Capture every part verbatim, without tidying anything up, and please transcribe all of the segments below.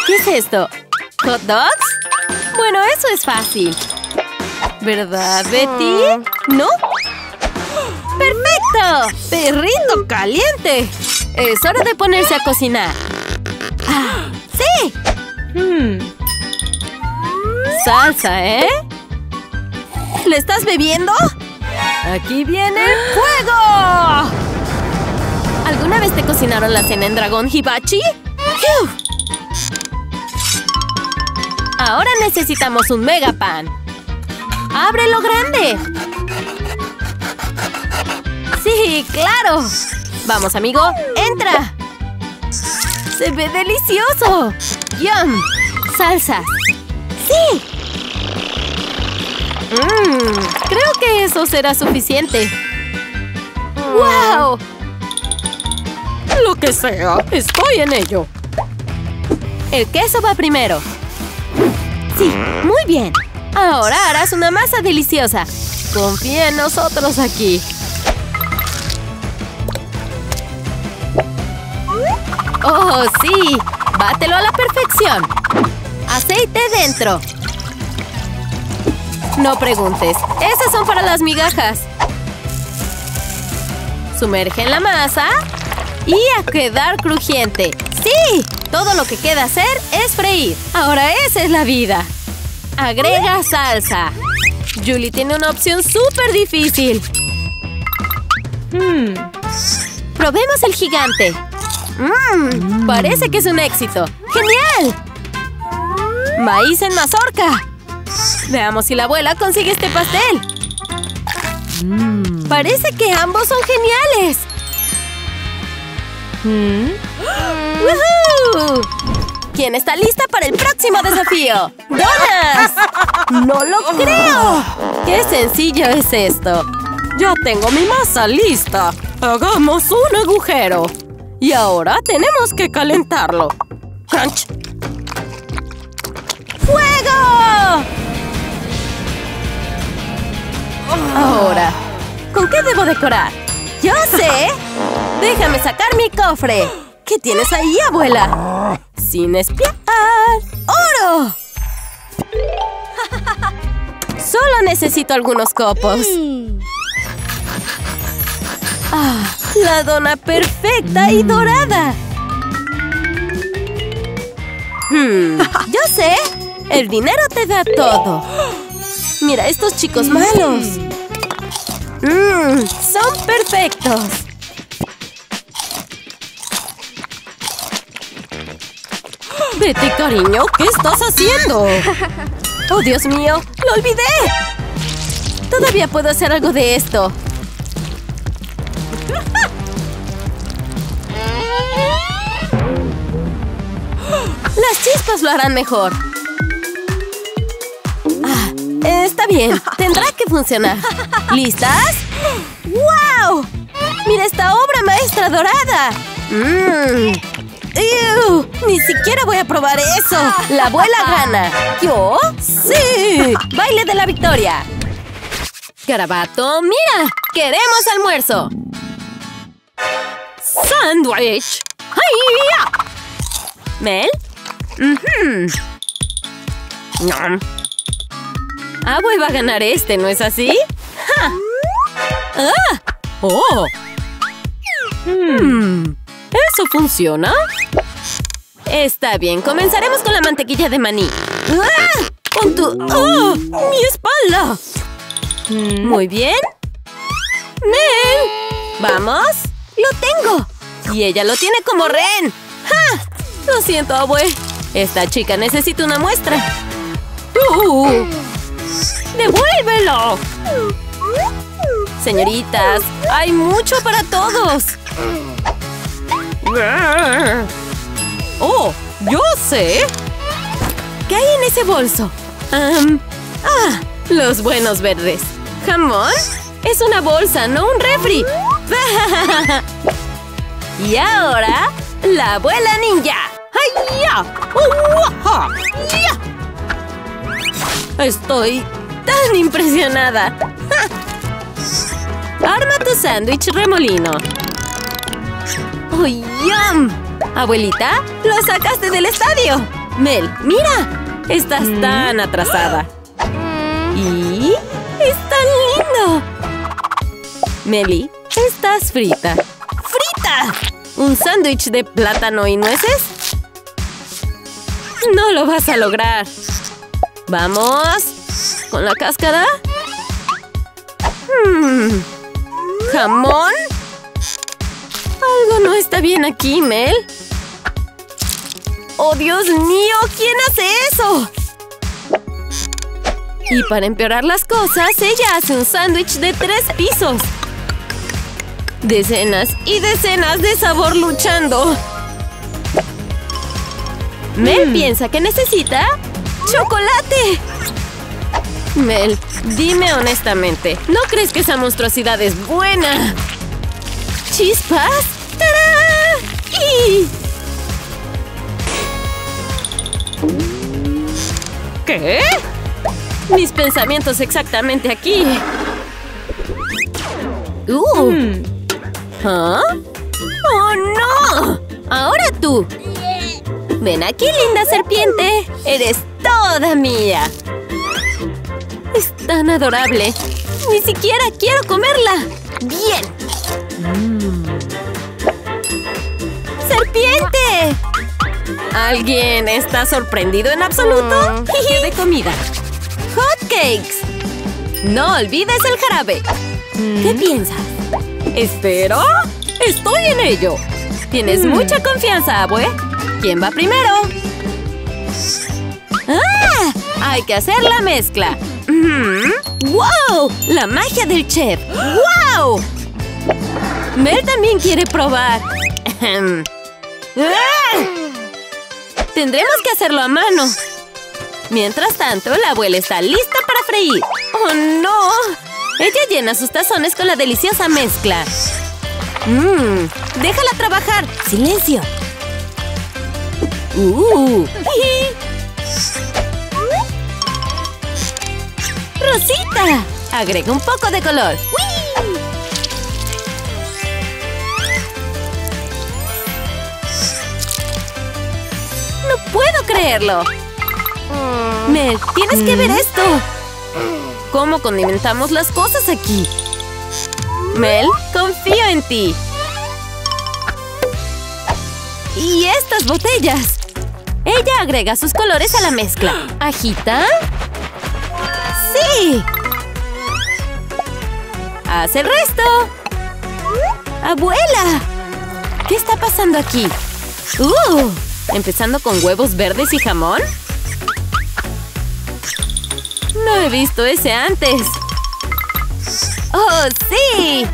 ¿Qué es esto? ¿Hot dogs? Bueno, eso es fácil. ¿Verdad, Betty? ¿No? ¡Perfecto! ¡Perrito caliente! Es hora de ponerse a cocinar. ¡Ah! ¡Sí! Hmm. Salsa, ¿eh? ¿Le estás bebiendo? ¡Aquí viene el fuego! ¿Alguna vez te cocinaron la cena en dragón hibachi? ¡Fiu! Ahora necesitamos un mega pan. ¡Ábrelo grande! ¡Sí, claro! Vamos, amigo, ¡entra! ¡Se ve delicioso! ¡Yum! ¡Salsa! ¡Sí! Mmm, creo que eso será suficiente. ¡Wow! Lo que sea, estoy en ello. El queso va primero. Sí, muy bien. Ahora harás una masa deliciosa. Confía en nosotros aquí. ¡Oh, sí! ¡Bátelo a la perfección! ¡Aceite dentro! No preguntes. Esas son para las migajas. Sumerge en la masa y a quedar crujiente. ¡Sí! Todo lo que queda hacer es freír. Ahora esa es la vida. Agrega salsa. Julie tiene una opción súper difícil. Hmm. Probemos el gigante. Mmm, parece que es un éxito. ¡Genial! Maíz en mazorca. Veamos si la abuela consigue este pastel. Mm. Parece que ambos son geniales. Mm. ¡Woohoo! ¿Quién está lista para el próximo desafío? ¡Donas! ¡No lo creo! ¡Qué sencillo es esto! Ya tengo mi masa lista. Hagamos un agujero. Y ahora tenemos que calentarlo. ¡Crunch! ¡Fuego! Ahora, ¿con qué debo decorar? ¡Yo sé! ¡Déjame sacar mi cofre! ¿Qué tienes ahí, abuela? ¡Sin espiar! ¡Oro! Solo necesito algunos copos. ¡Ah! ¡La dona perfecta y dorada! Hmm, yo sé. El dinero te da todo. Mira estos chicos malos. Mmm, son perfectos. Betty, cariño, ¿qué estás haciendo? ¡Oh, Dios mío! ¡Lo olvidé! Todavía puedo hacer algo de esto. Las chispas lo harán mejor. Ah, está bien. Tendrá que funcionar. ¿Listas? ¡Wow! ¡Mira esta obra maestra dorada! ¡Mmm! ¡Ew! ¡Ni siquiera voy a probar eso! ¡La abuela gana! ¿Yo? ¡Sí! ¡Baile de la victoria! Garabato, ¡mira! ¡Queremos almuerzo! ¡Sándwich! ¡Ay! ¿Mel? Uh-huh. No. Abue va a ganar este, ¿no es así? ¡Ja! ¡Ah! ¡Oh! Hmm. ¿Eso funciona? Está bien, comenzaremos con la mantequilla de maní. ¡Ah! ¡Con tu... ¡Oh! ¡Mi espalda! Mm. Muy bien. ¡Nel! ¡Vamos! ¡Lo tengo! Y ella lo tiene como rehén. ¡Ja! Lo siento, abue. Esta chica necesita una muestra. ¡Uh! ¡Devuélvelo! Señoritas, hay mucho para todos. ¡Oh! ¡Yo sé! ¿Qué hay en ese bolso? Um, ¡Ah! Los buenos verdes. ¿Jamón? Es una bolsa, no un refri. Y ahora, la abuela ninja. ¡Ay-ya! ¡Uh-ha! ¡Ya! Estoy tan impresionada. Arma tu sándwich remolino. ¡Oh, yum! Abuelita, lo sacaste del estadio. Mel, mira. Estás mm. tan atrasada. Y... ¡es tan lindo! Meli, estás frita. ¡Frita! ¿Un sándwich de plátano y nueces? No lo vas a lograr. ¡Vamos! ¿Con la cáscara? Hmm. ¿Jamón? Algo no está bien aquí, Mel. ¡Oh, Dios mío! ¿Quién hace eso? Y para empeorar las cosas, ella hace un sándwich de tres pisos. Decenas y decenas de sabor luchando. Mel mm. piensa que necesita chocolate. Mel, dime honestamente, ¿no crees que esa monstruosidad es buena? ¿Chispas? ¡Tarán! ¡Y! ¿Qué? Mis pensamientos exactamente aquí. Uh. Mm. ¿Ah? ¡Oh, no! ¡Ahora tú! Ven aquí, linda serpiente. Eres toda mía. Es tan adorable. Ni siquiera quiero comerla. ¡Bien! Mm. ¡Serpiente! ¿Alguien está sorprendido en absoluto? Mm. ¿Qué de comida? ¡Hotcakes! No olvides el jarabe. Mm. ¿Qué piensas? ¿Espero? ¡Estoy en ello! Tienes mm. mucha confianza, abue. ¿Quién va primero? ¡Ah! Hay que hacer la mezcla. Mm. ¡Wow! ¡La magia del chef! ¡Wow! Mel también quiere probar. ¡Ah! Tendremos que hacerlo a mano. Mientras tanto, la abuela está lista para freír. ¡Oh, no! Ella llena sus tazones con la deliciosa mezcla. ¡Mmm! ¡Déjala trabajar! ¡Silencio! ¡Uh! ¡Rosita! Agrega un poco de color. ¡Wii! ¡No puedo creerlo! Mel, tienes que ver esto. ¿Cómo condimentamos las cosas aquí? Mel, confío en ti. Y estas botellas. Ella agrega sus colores a la mezcla. ¿Agita? ¡Sí! ¡Haz el resto! ¡Abuela! ¿Qué está pasando aquí? ¡Uh! ¿Empezando con huevos verdes y jamón? No he visto ese antes. ¡Oh, sí!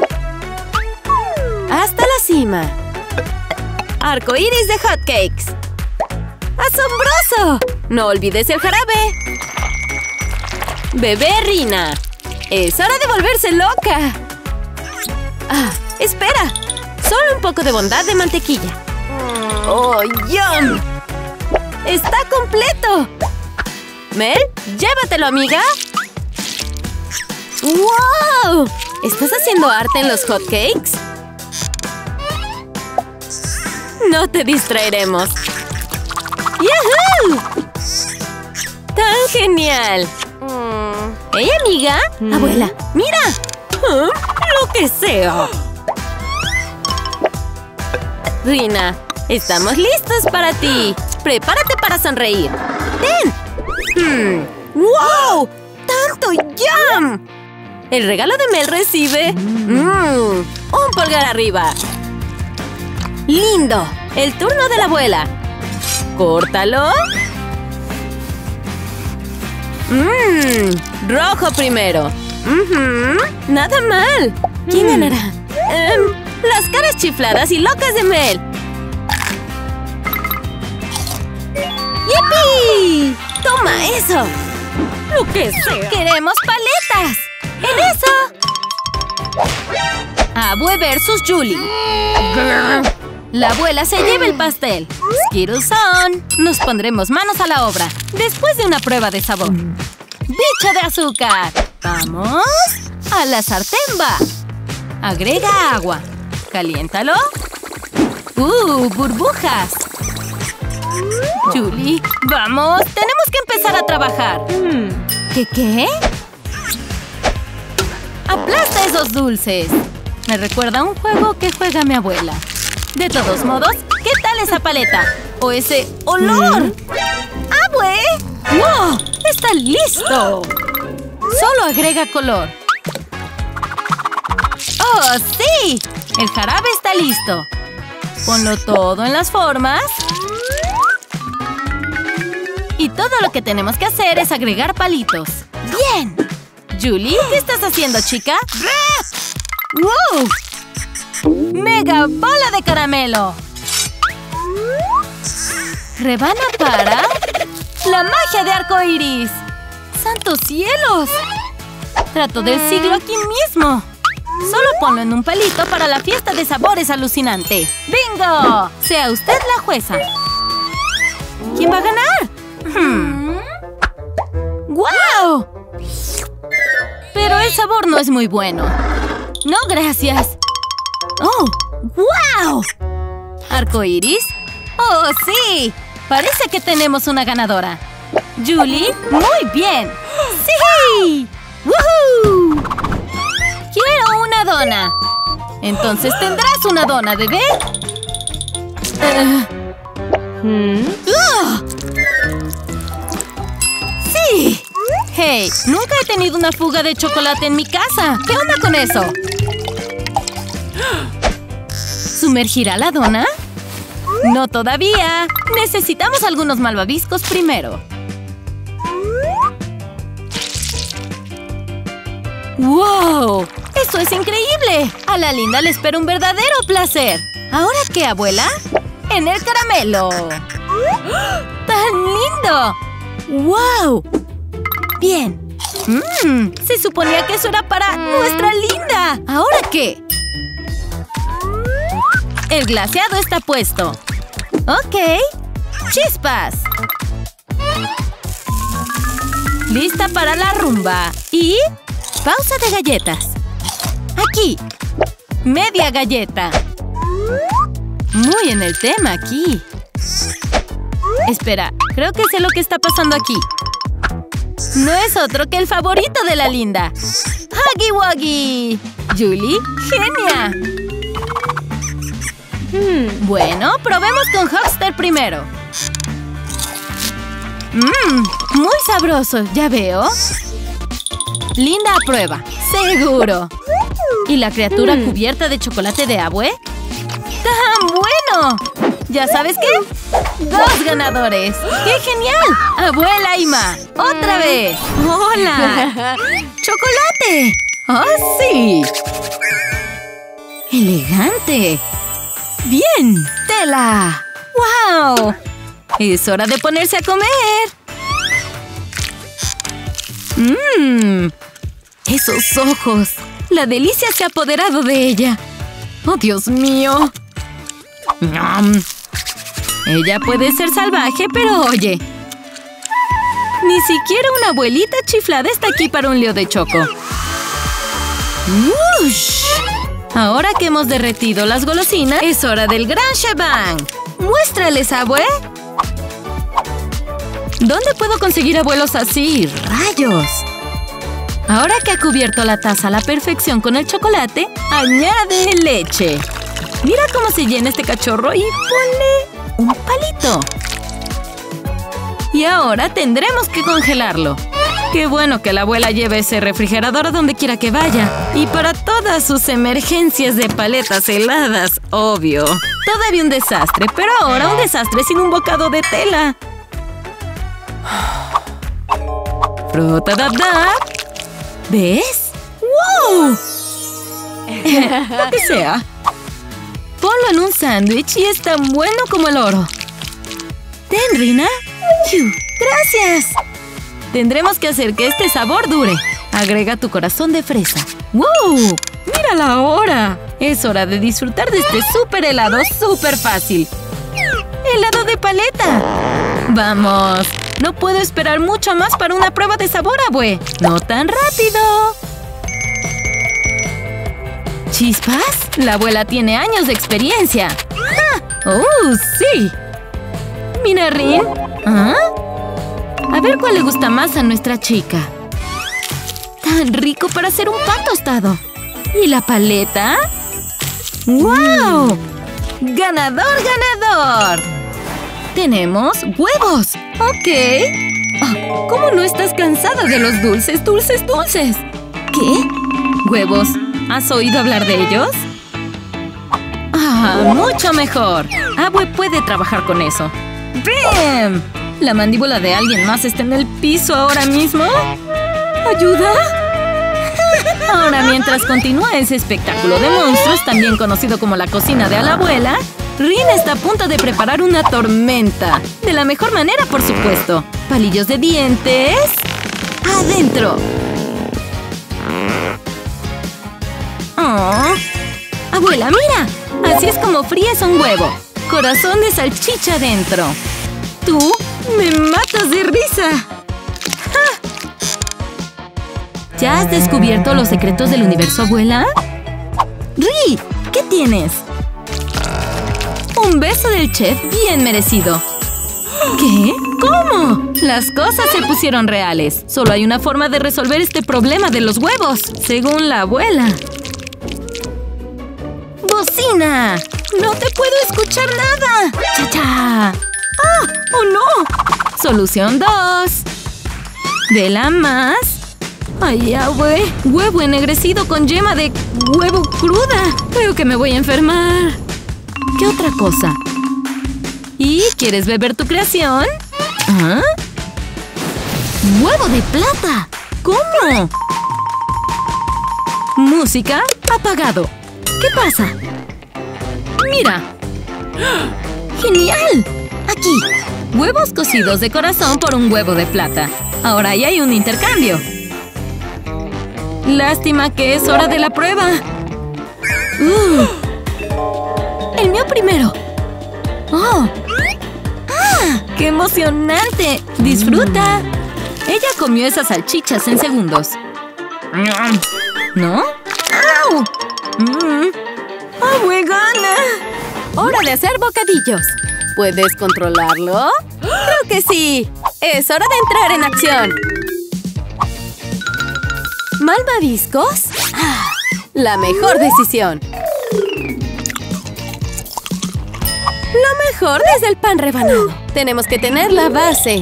¡Hasta la cima! ¡Arco iris de hotcakes! ¡Asombroso! ¡No olvides el jarabe! ¡Bebé Rina! ¡Es hora de volverse loca! ¡Ah! ¡Espera! Solo un poco de bondad de mantequilla. ¡Oh, yum! ¡Está completo! ¿Mel? ¡Llévatelo, amiga! ¡Wow! ¿Estás haciendo arte en los hotcakes? No te distraeremos. ¡Yahoo! ¡Tan genial! Mm. ¿Hey, amiga? Mm. Abuela, ¡mira! ¿Oh? ¡Lo que sea! Rina, estamos listos para ti. Prepárate para sonreír. ¡Ten! Hmm. ¡Wow! ¡Tanto yum! El regalo de Mel recibe... Mm, ¡un pulgar arriba! ¡Lindo! El turno de la abuela. ¡Córtalo! Mmm, rojo primero. Uh-huh. Nada mal. ¿Quién mm. ganará? Um, las caras chifladas y locas de Mel. ¡Yipi! ¡Toma eso! ¡Lo que sea! ¡Queremos paletas! ¡En eso! Abue versus Julie. La abuela se lleva el pastel. Skittles on. Nos pondremos manos a la obra. Después de una prueba de sabor. ¡Bicho de azúcar! ¡Vamos! ¡A la sartén va! Agrega agua. Caliéntalo. ¡Uh! ¡Burbujas! Julie, vamos, tenemos que empezar a trabajar. ¿Qué qué? ¡Aplasta esos dulces! Me recuerda a un juego que juega mi abuela. De todos modos, ¿qué tal esa paleta? ¡O ese olor! ¡Abue! ¡Wow! ¡Está listo! Solo agrega color. ¡Oh, sí! El jarabe está listo. Ponlo todo en las formas. Y todo lo que tenemos que hacer es agregar palitos. ¡Bien! Julie, ¿qué estás haciendo, chica? ¡Wow! ¡Mega bola de caramelo! Rebana para... ¡la magia de arco iris! ¡Santos cielos! Trato del siglo aquí mismo. Solo ponlo en un palito para la fiesta de sabores alucinante. ¡Bingo! Sea usted la jueza. ¿Quién va a ganar? Hmm. ¡Guau! Pero el sabor no es muy bueno. No, gracias. ¡Oh! ¡Guau! ¿Arco iris? ¡Oh, sí! Parece que tenemos una ganadora. Julie, muy bien. ¡Sí! ¡Woohoo! ¡Quiero una dona! Entonces tendrás una dona, bebé. Uh. Hmm. ¡Uh! ¡Sí! ¡Hey! Nunca he tenido una fuga de chocolate en mi casa. ¿Qué onda con eso? ¿Sumergirá la dona? ¡No todavía! Necesitamos algunos malvaviscos primero. ¡Wow! ¡Eso es increíble! A la linda le espera un verdadero placer. ¿Ahora qué, abuela? ¡En el caramelo! ¡Tan lindo! ¡Wow! Bien. Mmm, se suponía que eso era para nuestra linda. ¿Ahora qué? El glaseado está puesto. Ok. ¡Chispas! Lista para la rumba. Y... pausa de galletas. Aquí. Media galleta. Muy en el tema aquí. Espera, creo que sé lo que está pasando aquí. No es otro que el favorito de la linda. ¡Huggy Wuggy! Julie, ¡genia! Hmm. Bueno, probemos con Hugster primero. Mmm, muy sabroso, ya veo. Linda aprueba, seguro. ¿Y la criatura mm. cubierta de chocolate de Abue? ¡Tan bueno! ¿Ya sabes qué? ¡Dos ganadores! ¡Qué genial! ¡Abuela Ima! ¡Otra vez! ¡Hola! ¡Chocolate! ¡Oh, sí! ¡Elegante! ¡Bien! ¡Tela! ¡Wow! ¡Es hora de ponerse a comer! ¡Mmm! ¡Esos ojos! La delicia se ha apoderado de ella. ¡Oh, Dios mío! ¡Nom! Ella puede ser salvaje, pero oye. Ni siquiera una abuelita chiflada está aquí para un lío de choco. ¡Ush! Ahora que hemos derretido las golosinas, es hora del gran shebang. ¡Muéstrales, abue! ¿Dónde puedo conseguir abuelos así? ¡Rayos! Ahora que ha cubierto la taza a la perfección con el chocolate, añade leche. Mira cómo se llena este cachorro y ponle un palito. Y ahora tendremos que congelarlo. ¡Qué bueno que la abuela lleve ese refrigerador a donde quiera que vaya! Y para todas sus emergencias de paletas heladas, obvio. Todavía un desastre, pero ahora un desastre sin un bocado de tela. Frota da da. ¿Ves? ¡Wow! Lo que sea. Ponlo en un sándwich y es tan bueno como el oro. Ten, Rina. ¡Gracias! Tendremos que hacer que este sabor dure. Agrega tu corazón de fresa. ¡Wow! ¡Mira la hora! Es hora de disfrutar de este súper helado súper fácil. ¡Helado de paleta! ¡Vamos! No puedo esperar mucho más para una prueba de sabor, abue. ¡No tan rápido! ¿Chispas? La abuela tiene años de experiencia. ¡Ah! ¡Oh, sí! Mira, Rin. ¿Ah? A ver cuál le gusta más a nuestra chica. Tan rico para hacer un pan tostado. ¿Y la paleta? ¡Wow! ¡Ganador, ganador! Tenemos huevos. Ok. Oh, ¿cómo no estás cansada de los dulces, dulces, dulces? ¿Qué? ¿Huevos? ¿Has oído hablar de ellos? ¡Ah, mucho mejor! Abue puede trabajar con eso. ¡Bam! ¿La mandíbula de alguien más está en el piso ahora mismo? ¿Ayuda? Ahora, mientras continúa ese espectáculo de monstruos, también conocido como la cocina de la abuela, Rin está a punto de preparar una tormenta. De la mejor manera, por supuesto. Palillos de dientes. ¡Adentro! Oh. ¡Abuela, mira! Así es como fríes un huevo. Corazón de salchicha adentro. ¡Tú me matas de risa! ¡Ja! ¿Ya has descubierto los secretos del universo, abuela? ¡Ri! ¿Qué tienes? Un beso del chef bien merecido. ¿Qué? ¿Cómo? Las cosas se pusieron reales. Solo hay una forma de resolver este problema de los huevos, según la abuela. ¡Bocina! ¡No te puedo escuchar nada! ¡Cha-cha! ¡Ah! ¡Oh, no! Solución dos. ¿Vela más? ¡Ay, abue! Huevo ennegrecido con yema de huevo cruda. Creo que me voy a enfermar. ¿Qué otra cosa? ¿Y quieres beber tu creación? ¿Ah? ¡Huevo de plata! ¿Cómo? Música apagado. ¿Qué pasa? ¡Mira! ¡Genial! Aquí. Huevos cocidos de corazón por un huevo de plata. Ahora ya hay un intercambio. Lástima que es hora de la prueba. Uh. ¡El mío primero! ¡Oh! ¡Ah! ¡Qué emocionante! ¡Disfruta! Ella comió esas salchichas en segundos. ¿No? ¡Au! Mm. ¡Abue gana! ¡Hora de hacer bocadillos! ¿Puedes controlarlo? ¡Creo que sí! ¡Es hora de entrar en acción! ¿Malvaviscos? ¡Ah! ¡La mejor decisión! Lo mejor desde el pan rebanado. Tenemos que tener la base.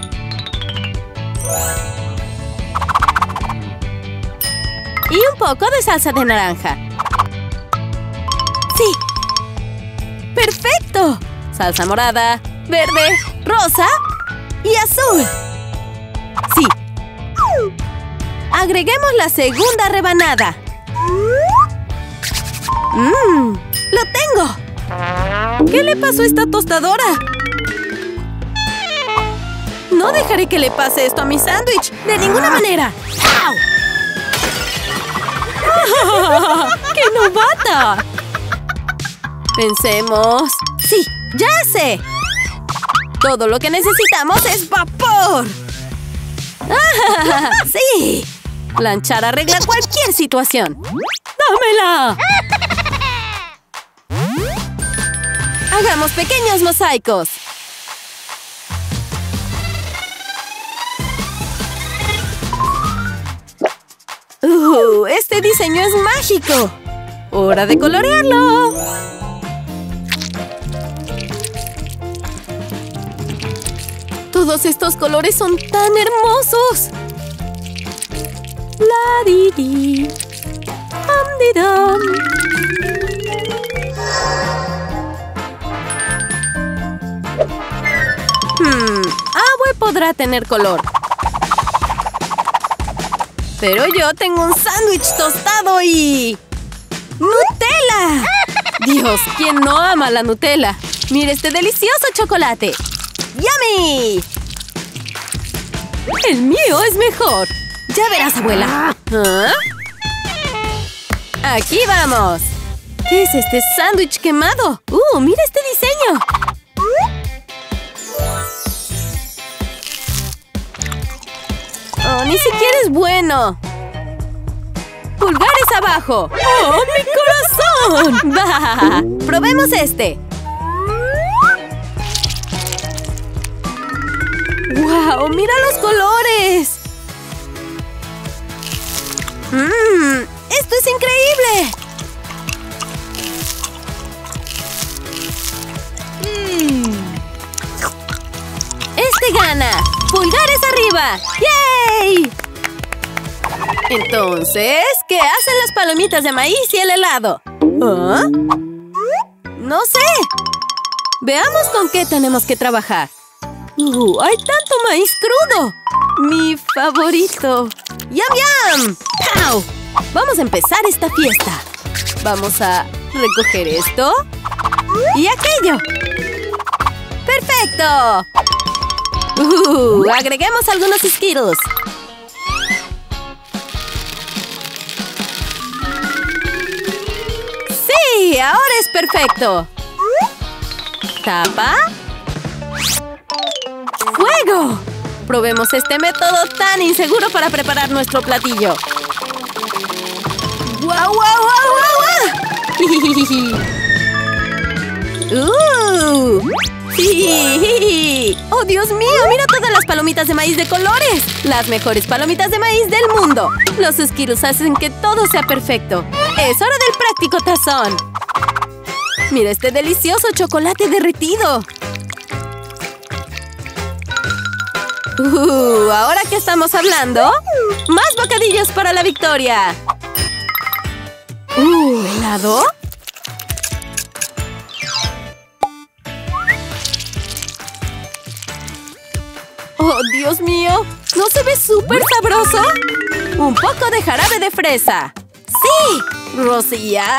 Y un poco de salsa de naranja. ¡Sí! ¡Perfecto! Salsa morada, verde, rosa y azul. ¡Sí! Agreguemos la segunda rebanada. ¡Mmm! ¡Lo tengo! ¿Qué le pasó a esta tostadora? No dejaré que le pase esto a mi sándwich. ¡De ninguna manera! ¡Au! ¡Qué novata! Pensemos... ¡Sí! ¡Ya sé! Todo lo que necesitamos es vapor. ¡Ah, sí! Planchar arregla cualquier situación. ¡Dámela! Hagamos pequeños mosaicos. Uh, este diseño es mágico. ¡Hora de colorearlo! Todos estos colores son tan hermosos. La di di. Am di dam. Hmm, Abue podrá tener color. Pero yo tengo un sándwich tostado y... ¡Nutella! Dios, ¿quién no ama la Nutella? ¡Mira este delicioso chocolate! ¡Yummy! ¡El mío es mejor! ¡Ya verás, abuela! ¿Ah? ¡Aquí vamos! ¿Qué es este sándwich quemado? ¡Uh, mira este diseño! ¡Oh, ni siquiera es bueno! ¡Pulgares abajo! ¡Oh, mi corazón! ¡Bah! ¡Probemos este! ¡Wow! ¡Mira los colores! ¡Mmm! ¡Esto es increíble! Mm. ¡Este gana! ¡Pulgares arriba! ¡Yay! Entonces, ¿qué hacen las palomitas de maíz y el helado? ¿Ah? No sé. Veamos con qué tenemos que trabajar. ¡Uh! ¡Hay tanto maíz crudo! ¡Mi favorito! ¡Yum, yum! ¡Pow! Vamos a empezar esta fiesta. Vamos a recoger esto y aquello. ¡Perfecto! ¡Uh! Agreguemos algunos Skittles. ¡Sí! ¡Ahora es perfecto! Tapa. ¡Fuego! Probemos este método tan inseguro para preparar nuestro platillo. ¡Guau, guau, guau, guau! ¡Uh! ¡Sí! ¡Oh, Dios mío! ¡Mira todas las palomitas de maíz de colores! ¡Las mejores palomitas de maíz del mundo! Los Skittles hacen que todo sea perfecto. ¡Es hora del práctico tazón! ¡Mira este delicioso chocolate derretido! Uh, ¿ahora qué estamos hablando? ¡Más bocadillos para la victoria! Uh, ¿helado? ¡Oh, Dios mío! ¿No se ve súper sabroso? ¡Un poco de jarabe de fresa! ¡Sí! ¡Rocía!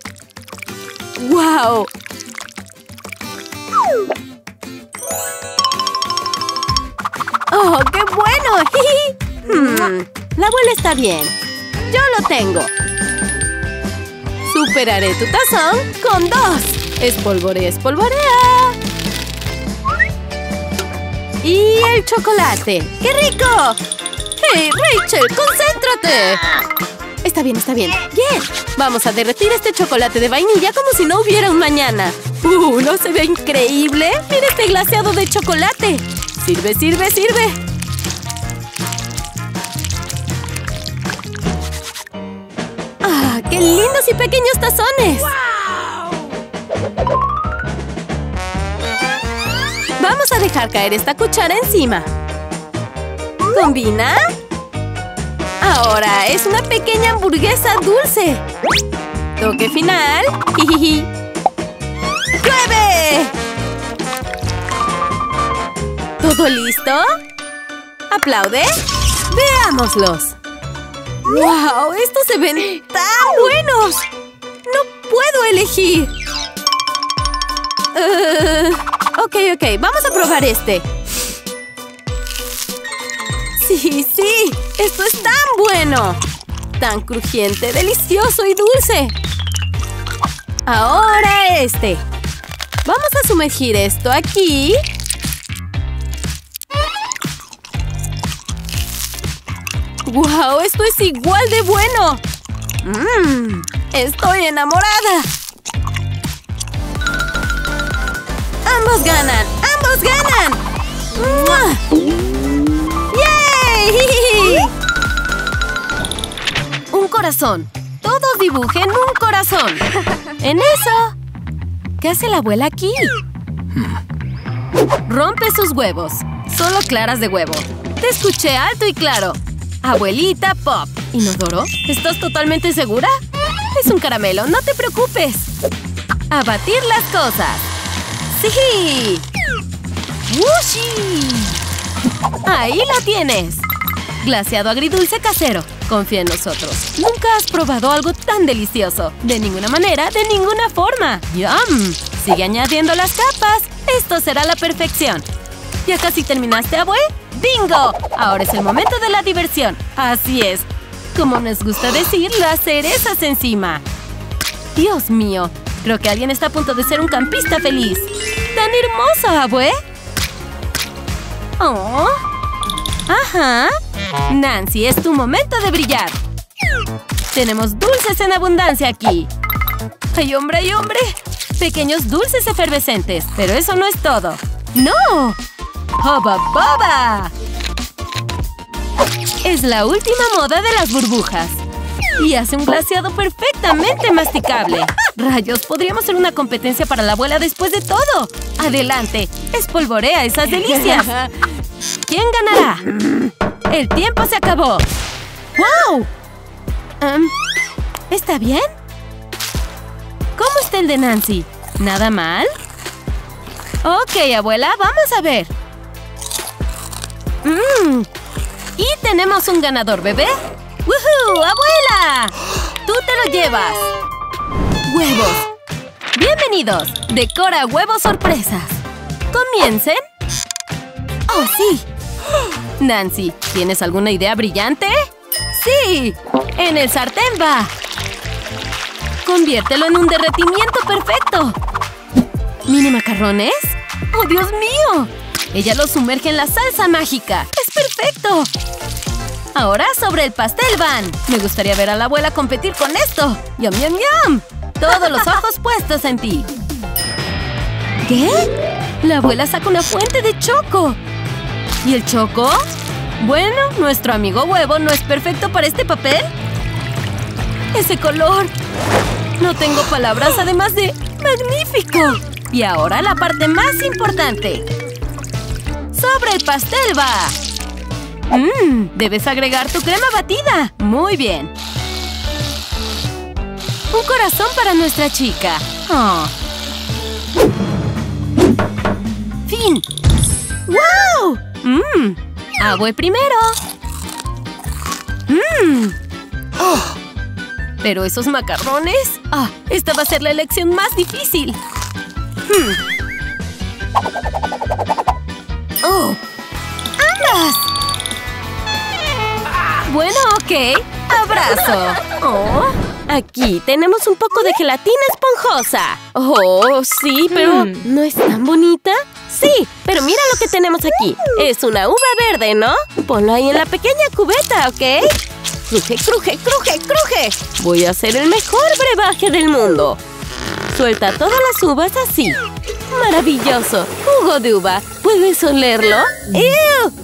¡Wow! ¡Oh, qué bueno! hmm, la abuela está bien. Yo lo tengo. Superaré tu tazón con dos. Espolvorea, espolvorea. Y el chocolate. ¡Qué rico! ¡Hey, Rachel! ¡Concéntrate! Está bien, está bien. ¡Bien! Vamos a derretir este chocolate de vainilla como si no hubiera un mañana. ¡Uh! ¿No se ve increíble? ¡Mira este glaseado de chocolate! ¡Sirve, sirve, sirve! ¡Ah! ¡Qué lindos y pequeños tazones! ¡Wow! Vamos a dejar caer esta cuchara encima. ¿Combina? Ahora es una pequeña hamburguesa dulce. Toque final. ¡Jijiji! ¡Llueve! ¿Todo listo? ¿Aplaude? ¡Veámoslos! ¡Wow! ¡Estos se ven tan buenos! ¡No puedo elegir! Uh, ok, ok. Vamos a probar este. ¡Sí, sí! ¡Esto es tan bueno! Tan crujiente, delicioso y dulce. Ahora este. Vamos a sumergir esto aquí. ¡Wow! ¡Esto es igual de bueno! ¡Mmm! ¡Estoy enamorada! ¡Ambos ganan! ¡Ambos ganan! ¡Mua! ¡Yay! Un corazón. Todos dibujen un corazón. ¡En eso! ¿Qué hace la abuela aquí? Rompe sus huevos. Solo claras de huevo. Te escuché alto y claro. Abuelita Pop. ¿Inodoro? ¿Estás totalmente segura? Es un caramelo, no te preocupes. A batir las cosas. ¡Sí! ¡Wushi! ¡Ahí lo tienes! Glaseado agridulce casero. Confía en nosotros. Nunca has probado algo tan delicioso. De ninguna manera, de ninguna forma. ¡Yum! Sigue añadiendo las capas. Esto será la perfección. ¿Ya casi terminaste, abue? ¡Bingo! Ahora es el momento de la diversión. Así es. Como nos gusta decir, las cerezas encima. Dios mío. Creo que alguien está a punto de ser un campista feliz. ¡Tan hermosa, abue! ¡Oh! ¡Ajá! Nancy, es tu momento de brillar. Tenemos dulces en abundancia aquí. ¡Ay, hombre, ay, hombre! Pequeños dulces efervescentes. Pero eso no es todo. ¡No! ¡Hoba boba! Es la última moda de las burbujas. Y hace un glaseado perfectamente masticable. ¡Rayos! Podríamos hacer una competencia para la abuela después de todo. ¡Adelante! ¡Espolvorea esas delicias! ¿Quién ganará? ¡El tiempo se acabó! ¡Wow! Um, ¿Está bien? ¿Cómo está el de Nancy? ¿Nada mal? Ok, abuela, vamos a ver. Mm. Y tenemos un ganador, bebé. ¡Woohoo! ¡Abuela! ¡Tú te lo llevas! ¡Huevos! ¡Bienvenidos! Decora huevos sorpresas. ¿Comiencen? ¡Oh, sí! Nancy, ¿tienes alguna idea brillante? ¡Sí! ¡En el sartén va! ¡Conviértelo en un derretimiento perfecto! ¿Mini macarrones? ¡Oh, Dios mío! Ella los sumerge en la salsa mágica. ¡Es perfecto! Ahora sobre el pastel van. Me gustaría ver a la abuela competir con esto. ¡Yum, yum, yum! Todos los ojos puestos en ti. ¿Qué? La abuela saca una fuente de choco. ¿Y el choco? Bueno, nuestro amigo huevo no es perfecto para este papel. ¡Ese color! No tengo palabras, además de ¡magnífico! Y ahora la parte más importante. ¡Sobre el pastel va! ¡Mmm! Debes agregar tu crema batida. ¡Muy bien! Un corazón para nuestra chica. Oh. ¡Fin! ¡Wow! ¡Mmm! ¡Abue primero! ¡Mmm! ¡Oh! ¿Pero esos macarrones? ¡Ah! Esta va a ser la elección más difícil. Hmm. ¡Oh! ¡Ambas! Bueno, ok. ¡Abrazo! ¡Oh! Aquí tenemos un poco de gelatina esponjosa. ¡Oh, sí! Pero mm. ¿no es tan bonita? Sí, pero mira lo que tenemos aquí. Es una uva verde, ¿no? Ponlo ahí en la pequeña cubeta, ¿ok? ¡Cruje, cruje, cruje, cruje! Voy a hacer el mejor brebaje del mundo. Suelta todas las uvas así. ¡Maravilloso! ¡Jugo de uva! ¿Puedes olerlo? ¡Ew!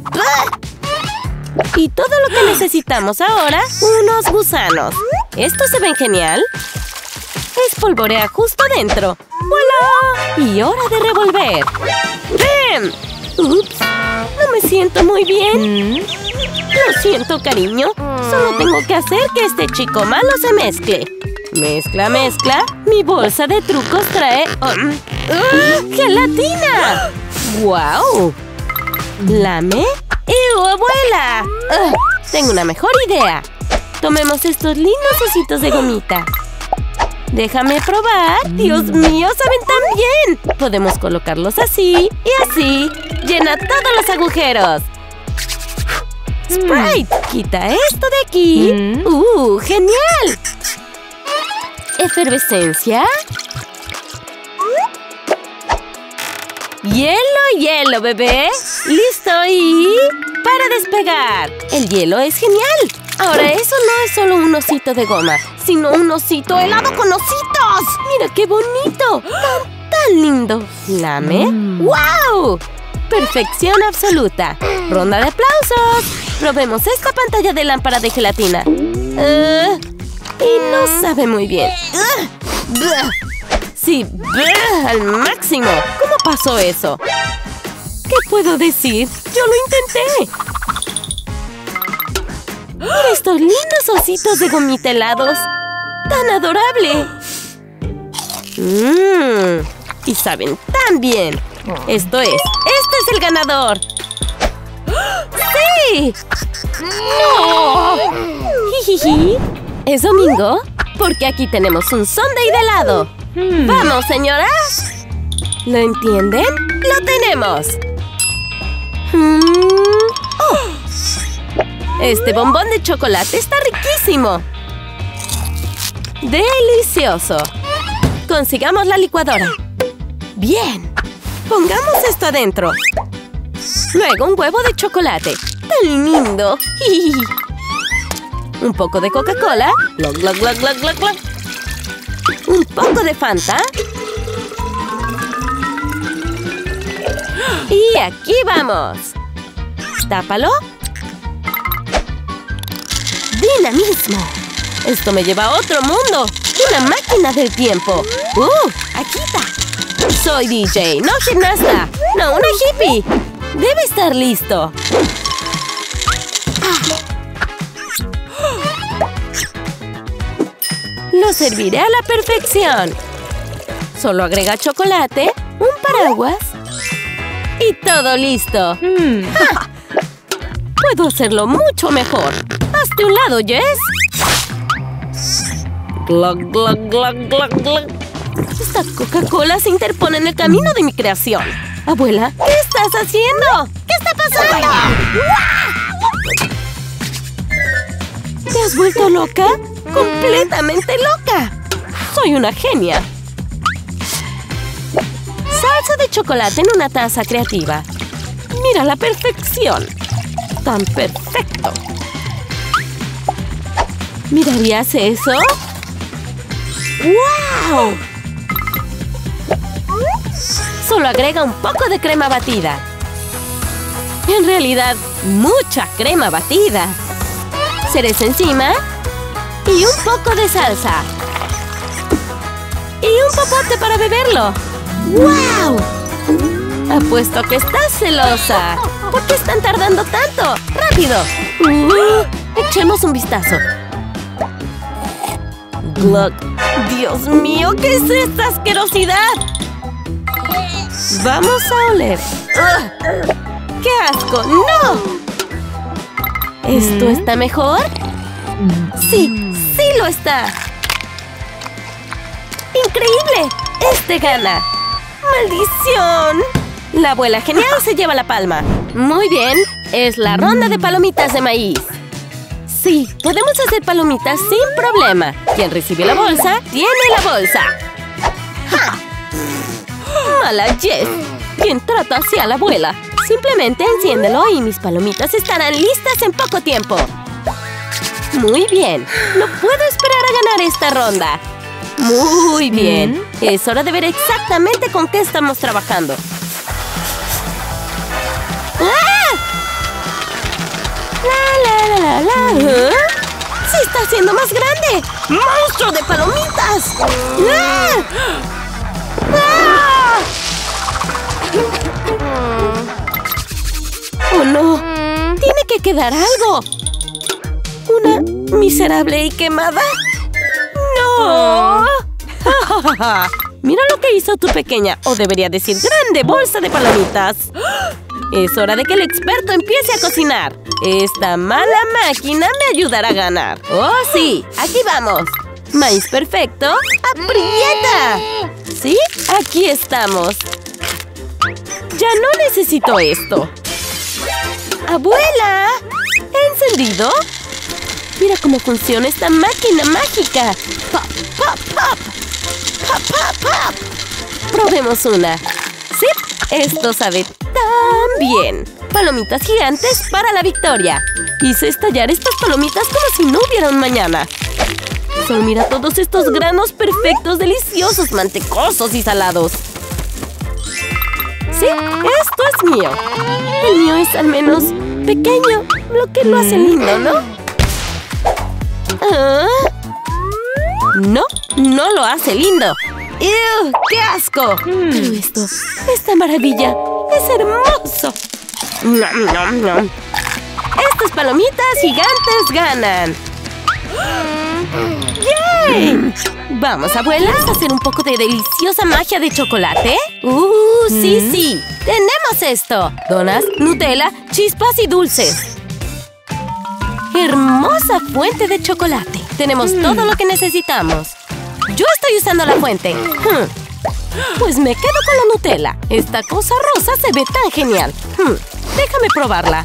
Y todo lo que necesitamos ahora, unos gusanos. ¿Estos se ven genial? Espolvorea justo dentro. ¡Voilà! Y hora de revolver. ¡Bam! ¡Ups! No me siento muy bien. Lo siento, cariño. Solo tengo que hacer que este chico malo se mezcle. Mezcla, mezcla. Mi bolsa de trucos trae... Um, uh, ¡gelatina! ¡Guau! ¿Lame? ¡Ew, abuela! Uh, tengo una mejor idea. Tomemos estos lindos ositos de gomita. Déjame probar. ¡Dios mío, saben tan bien! Podemos colocarlos así y así. ¡Llena todos los agujeros! ¡Sprite! Quita esto de aquí. Mm. ¡Uh, genial! ¿Efervescencia? ¡Hielo, hielo, bebé! ¡Listo y... para despegar! ¡El hielo es genial! Ahora, eso no es solo un osito de goma, sino un osito helado con ositos. ¡Mira qué bonito! ¡Tan, tan lindo! ¿Lame? Mm. ¡Wow! ¡Perfección absoluta! ¡Ronda de aplausos! Probemos esta pantalla de lámpara de gelatina. Uh, y no sabe muy bien. Uh, uh, sí, uh, al máximo. ¿Cómo pasó eso? ¿Qué puedo decir? ¡Yo lo intenté! ¡Mira estos lindos ositos de gomita helados! ¡Tan adorable! Mmm, y saben tan bien. Esto es, este es el ganador. ¡Sí! ¡No! ¡Jijiji! ¿Es domingo? Porque aquí tenemos un sundae de helado. Hmm. ¡Vamos, señora! ¿Lo entienden? ¡Lo tenemos! Hmm. ¡Oh! Este bombón de chocolate está riquísimo. ¡Delicioso! Consigamos la licuadora. ¡Bien! Pongamos esto adentro. Luego un huevo de chocolate. ¡Tan lindo! Un poco de Coca-Cola. Glug, glug, glug, glug, glug, glug. Un poco de Fanta. Y aquí vamos. Tápalo. ¡Dinamismo! Esto me lleva a otro mundo. ¡Una máquina del tiempo! ¡Uh! ¡Aquí está! Soy D J, no gimnasta. No, una hippie. Debe estar listo. Lo serviré a la perfección. Solo agrega chocolate, un paraguas y todo listo. Mm. ¡Ah! Puedo hacerlo mucho mejor. Hazte un lado, Jess. Glug, glug, glug, glug, glug. Esta Coca-Cola se interpone en el camino de mi creación. Abuela, ¿qué estás haciendo? ¿Qué está pasando? ¿Te has vuelto loca? ¡Completamente loca! Soy una genia. Salsa de chocolate en una taza creativa. Mira la perfección. ¡Tan perfecto! ¿Mirarías eso? ¡Wow! Solo agrega un poco de crema batida. En realidad, mucha crema batida. Cereza encima. Y un poco de salsa. Y un popote para beberlo. ¡Wow! Apuesto que estás celosa. ¿Por qué están tardando tanto? ¡Rápido! Uh, echemos un vistazo. Glug. ¡Dios mío! ¿Qué es esta asquerosidad? Vamos a oler. ¡Ugh! ¡Qué asco! ¡No! ¿Esto está mejor? ¡Sí! ¡Sí lo está! ¡Increíble! ¡Este gana! ¡Maldición! La abuela genial se lleva la palma. Muy bien. Es la ronda de palomitas de maíz. Sí, podemos hacer palomitas sin problema. Quien recibe la bolsa, tiene la bolsa. ¡Ja! Mala Jess. ¿Quién trata así a la abuela? Simplemente enciéndelo y mis palomitas estarán listas en poco tiempo. Muy bien. No puedo esperar a ganar esta ronda. Muy bien. ¿Mm? Es hora de ver exactamente con qué estamos trabajando. ¡Ah! La, la, la, la, la. ¿Eh? ¡Se está haciendo más grande! ¡Monstruo de palomitas! ¡Ah! ¡Ah! ¡Oh, no! ¡Tiene que quedar algo! ¿Una miserable y quemada? ¡No! Mira lo que hizo tu pequeña, o debería decir grande, bolsa de palomitas. Es hora de que el experto empiece a cocinar. Esta mala máquina me ayudará a ganar. ¡Oh, sí! ¡Aquí vamos! Maíz perfecto, ¡aprieta! ¿Sí? Aquí estamos. Ya no necesito esto. ¡Abuela! ¿He encendido? Mira cómo funciona esta máquina mágica. ¡Pop, pop, pop! ¡Pop, pop, pop! Probemos una. ¡Sí! Esto sabe tan bien. Palomitas gigantes para la victoria. Hice estallar estas palomitas como si no hubiera un mañana. Solo mira todos estos granos perfectos, deliciosos, mantecosos y salados. Sí, esto es mío. El mío es al menos pequeño, lo que lo hace lindo, ¿no? ¿Ah? No, no lo hace lindo. ¡Ew! ¡Qué asco! Pero esto, esta maravilla, es hermoso. ¡Nom, nom, nom! Estas palomitas gigantes ganan. ¡Yay! Vamos, abuelas, a hacer un poco de deliciosa magia de chocolate. ¡Uh, sí, mm. sí! ¡Tenemos esto! Donas, Nutella, chispas y dulces. ¡Hermosa fuente de chocolate! Tenemos mm. todo lo que necesitamos. Yo estoy usando la fuente. Hmm. Pues me quedo con la Nutella. Esta cosa rosa se ve tan genial. Hmm. Déjame probarla.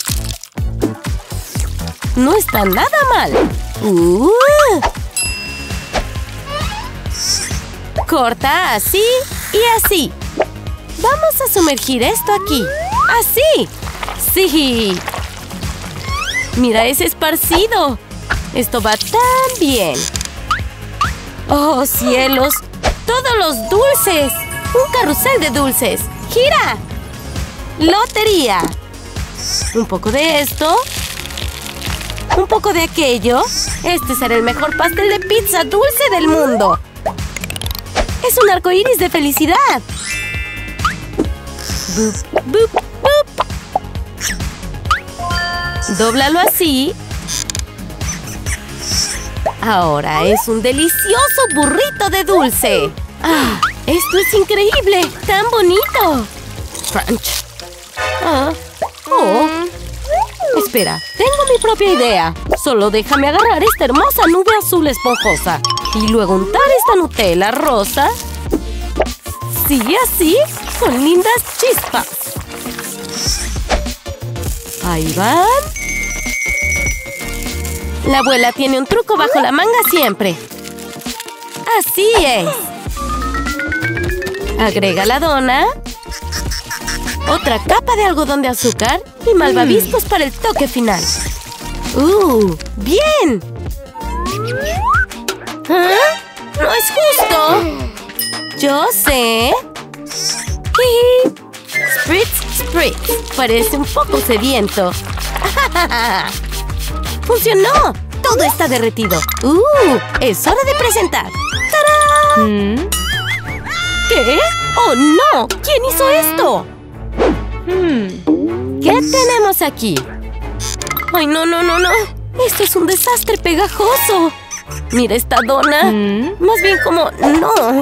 No está nada mal. Uh. Corta así y así. Vamos a sumergir esto aquí. ¡Así! ¡Sí! Mira ese esparcido. Esto va tan bien. ¡Oh, cielos! ¡Todos los dulces! ¡Un carrusel de dulces! ¡Gira! ¡Lotería! Un poco de esto. Un poco de aquello. Este será el mejor pastel de pizza dulce del mundo. Es un arco iris de felicidad. Boop, boop, boop. Dóblalo así. Ahora es un delicioso burrito de dulce. ¡Ah! ¡Esto es increíble! ¡Tan bonito! Crunch. Ah. Oh. Espera, tengo mi propia idea. Solo déjame agarrar esta hermosa nube azul esponjosa. Y luego untar esta Nutella rosa. Sí, así, con lindas chispas. Ahí van. La abuela tiene un truco bajo la manga siempre. Así es. Agrega la dona. Otra capa de algodón de azúcar y malvaviscos para el toque final. ¡Uh! ¡Bien! ¿Ah? ¡No es justo! Yo sé. Spritz, spritz. Parece un poco sediento. ¡Funcionó! Todo está derretido. ¡Uh! Es hora de presentar. ¡Tarán! ¿Qué? ¡Oh, no! ¿Quién hizo esto? ¿Qué tenemos aquí? ¡Ay, no, no, no, no! ¡Esto es un desastre pegajoso! Mira esta dona. Más bien como... ¡no!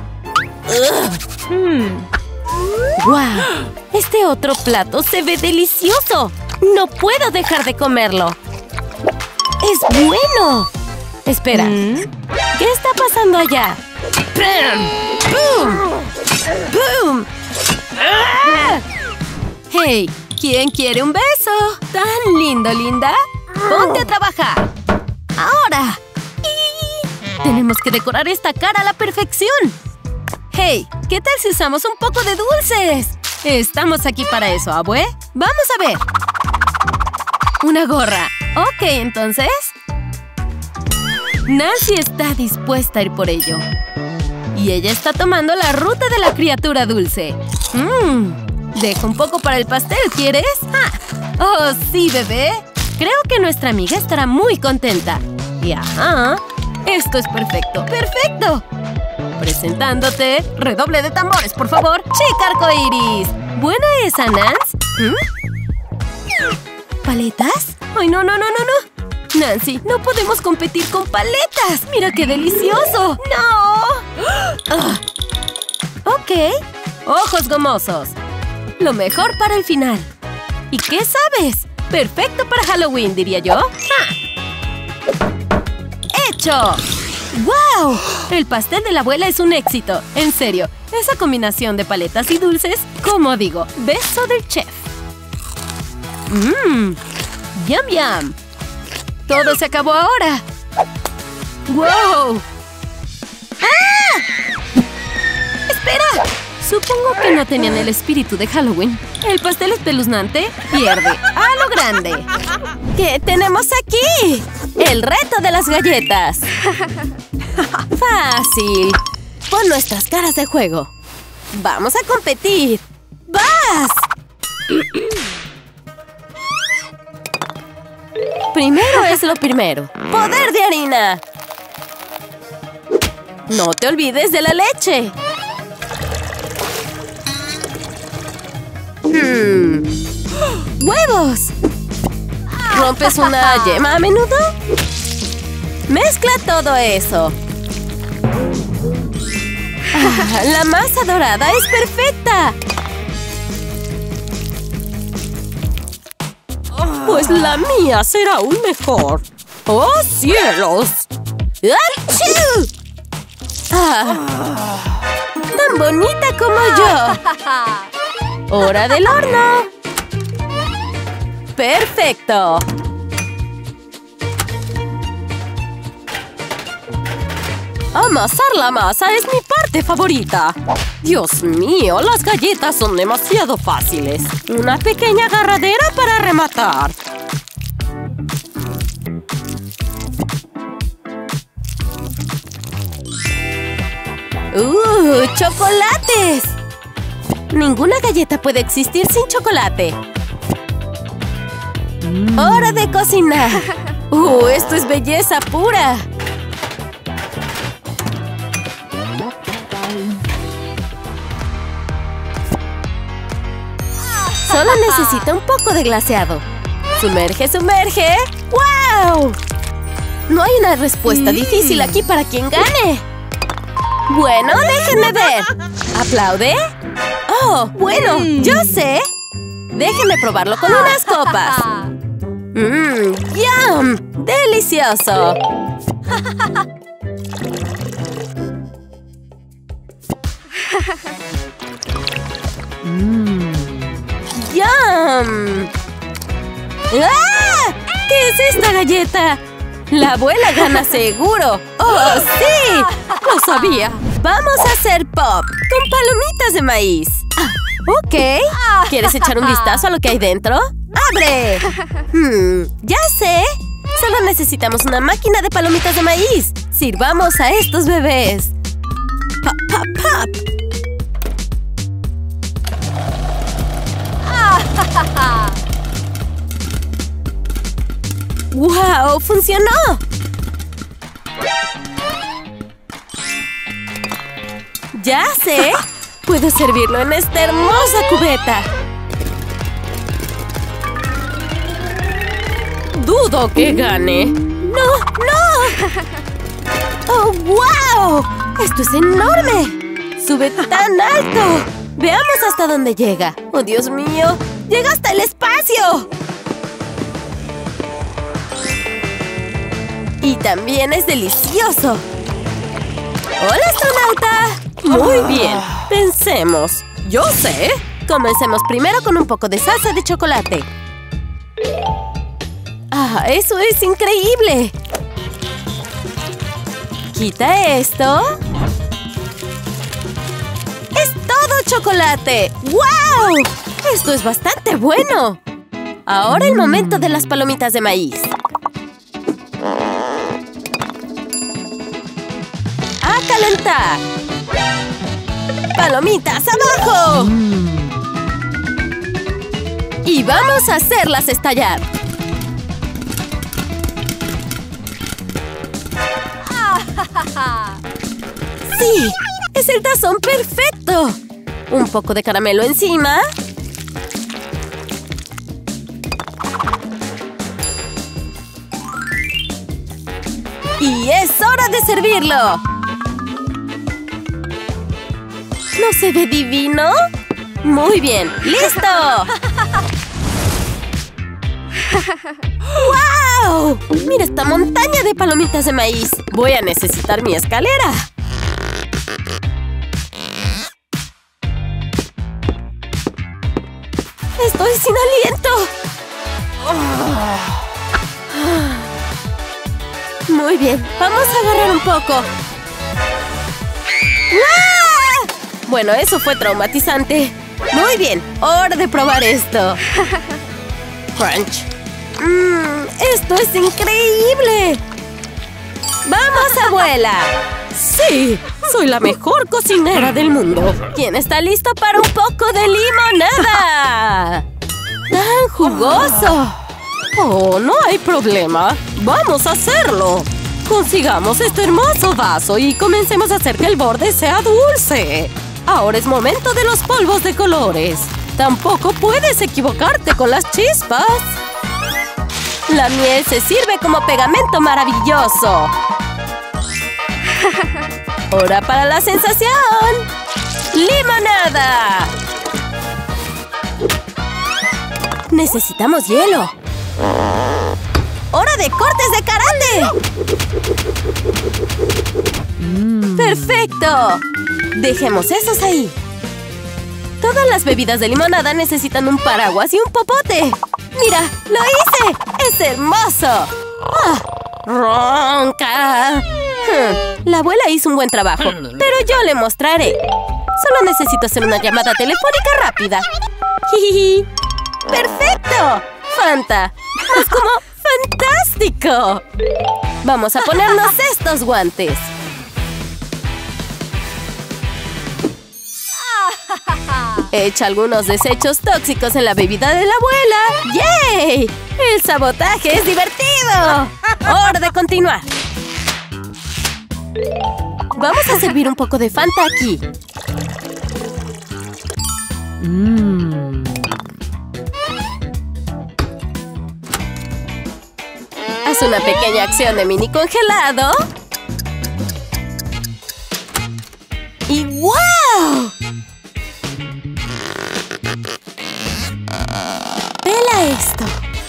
¡Guau! Este otro plato se ve delicioso. ¡No puedo dejar de comerlo! ¡Es bueno! Espera. ¿Qué está pasando allá? ¡Boom! ¡Boom! ¡Ah! ¡Hey! ¿Quién quiere un beso? ¡Tan lindo, linda! ¡Ponte a trabajar! ¡Ahora! Tenemos que decorar esta cara a la perfección. ¡Hey! ¿Qué tal si usamos un poco de dulces? Estamos aquí para eso, ¿abue? ¡Vamos a ver! Una gorra. Ok, entonces... Nancy está dispuesta a ir por ello. Y ella está tomando la ruta de la criatura dulce. Mmm... Deja un poco para el pastel, ¿quieres? ¡Ah! ¡Oh, sí, bebé! Creo que nuestra amiga estará muy contenta. Y ajá, esto es perfecto. ¡Perfecto! Presentándote, redoble de tambores, por favor. ¡Chica arcoíris! ¿Buena esa, Nance? ¿Mm? ¿Paletas? ¡Ay, no, no, no, no, no! Nancy, no podemos competir con paletas. ¡Mira qué delicioso! ¡No! ¡Ah! Ok. Ojos gomosos. Lo mejor para el final. ¿Y qué sabes? Perfecto para Halloween, diría yo. ¡Ah! ¡Hecho! ¡Wow! El pastel de la abuela es un éxito. En serio, esa combinación de paletas y dulces, como digo, beso del chef. ¡Mmm! ¡Yum, yum! Todo se acabó ahora. ¡Wow! ¡Ah! ¡Espera! Supongo que no tenían el espíritu de Halloween. El pastel espeluznante pierde a lo grande. ¿Qué tenemos aquí? ¡El reto de las galletas! ¡Fácil! Pon nuestras caras de juego. ¡Vamos a competir! ¡Vas! Primero es lo primero. ¡Poder de harina! No te olvides de la leche. Hmm. ¡Huevos! ¿Rompes una yema a menudo? Mezcla todo eso. Ah, la masa dorada es perfecta. Pues la mía será aún mejor. ¡Oh, cielos! ¡Achú! Ah, ¡tan bonita como yo! ¡Hora del horno! ¡Perfecto! Amasar la masa es mi parte favorita. Dios mío, las galletas son demasiado fáciles. Una pequeña agarradera para rematar. ¡Uh! ¡Chocolates! Ninguna galleta puede existir sin chocolate. Mm. ¡Hora de cocinar! ¡Uh, esto es belleza pura! Solo necesita un poco de glaseado. ¡Sumerge, sumerge! ¡Wow! No hay una respuesta mm. difícil aquí para quien gane. Bueno, déjenme ver. ¿Aplaude? ¡Oh, bueno! Mm. ¡Yo sé! Déjenme probarlo con unas copas. ¡Mmm! ¡Yum! ¡Delicioso! ¡Mmm! ¡Yum! ¡Ah! ¿Qué es esta galleta? ¡La abuela gana seguro! ¡Oh, sí! ¡Lo sabía! Vamos a hacer pop con palomitas de maíz. Ah, ok. ¿Quieres echar un vistazo a lo que hay dentro? ¡Abre! Hmm, ya sé. Solo necesitamos una máquina de palomitas de maíz. Sirvamos a estos bebés. ¡Pop, pop, pop! ¡Wow! ¡Funcionó! ¡Ya sé! Puedo servirlo en esta hermosa cubeta. ¡Dudo que gane! ¡No! ¡No! ¡Oh, wow! ¡Esto es enorme! ¡Sube tan alto! Veamos hasta dónde llega. ¡Oh, Dios mío! ¡Llega hasta el espacio! Y también es delicioso. ¡Hola, astronauta! Muy bien. Pensemos. ¡Yo sé! Comencemos primero con un poco de salsa de chocolate. ¡Ah, eso es increíble! Quita esto. ¡Es todo chocolate! ¡Wow! ¡Esto es bastante bueno! Ahora el momento de las palomitas de maíz. ¡A calentar! ¡Palomitas abajo! Y vamos a hacerlas estallar. ¡Sí! ¡Es el tazón perfecto! Un poco de caramelo encima. ¡Y es hora de servirlo! ¿No se ve divino? ¡Muy bien! ¡Listo! ¡Wow! ¡Mira esta montaña de palomitas de maíz! Voy a necesitar mi escalera. ¡Estoy sin aliento! Muy bien, vamos a agarrar un poco. ¡Ah! Bueno, eso fue traumatizante. Muy bien, hora de probar esto. Crunch. Mmm, esto es increíble. ¡Vamos, abuela! ¡Sí! ¡Soy la mejor cocinera del mundo! ¿Quién está listo para un poco de limonada? ¡Tan jugoso! ¡Oh, no hay problema! ¡Vamos a hacerlo! Consigamos este hermoso vaso y comencemos a hacer que el borde sea dulce. Ahora es momento de los polvos de colores. Tampoco puedes equivocarte con las chispas. La miel se sirve como pegamento maravilloso. ¡Hora para la sensación! ¡Limonada! Necesitamos hielo. ¡Hora de cortes de karate! Mm. ¡Perfecto! Dejemos esos ahí. Todas las bebidas de limonada necesitan un paraguas y un popote. ¡Mira! ¡Lo hice! ¡Es hermoso! ¡Ah! ¡Ronca! Hmm, la abuela hizo un buen trabajo, pero yo le mostraré. Solo necesito hacer una llamada telefónica rápida. ¡Jijiji! ¡Perfecto! ¡Fanta! ¡Es como fantástico! Vamos a ponernos estos guantes. Echa algunos desechos tóxicos en la bebida de la abuela. ¡Yay! ¡El sabotaje es divertido! ¡Hora de continuar! Vamos a servir un poco de Fanta aquí. Mmm. Haz una pequeña acción de mini congelado. ¡Y wow! ¡Pela esto!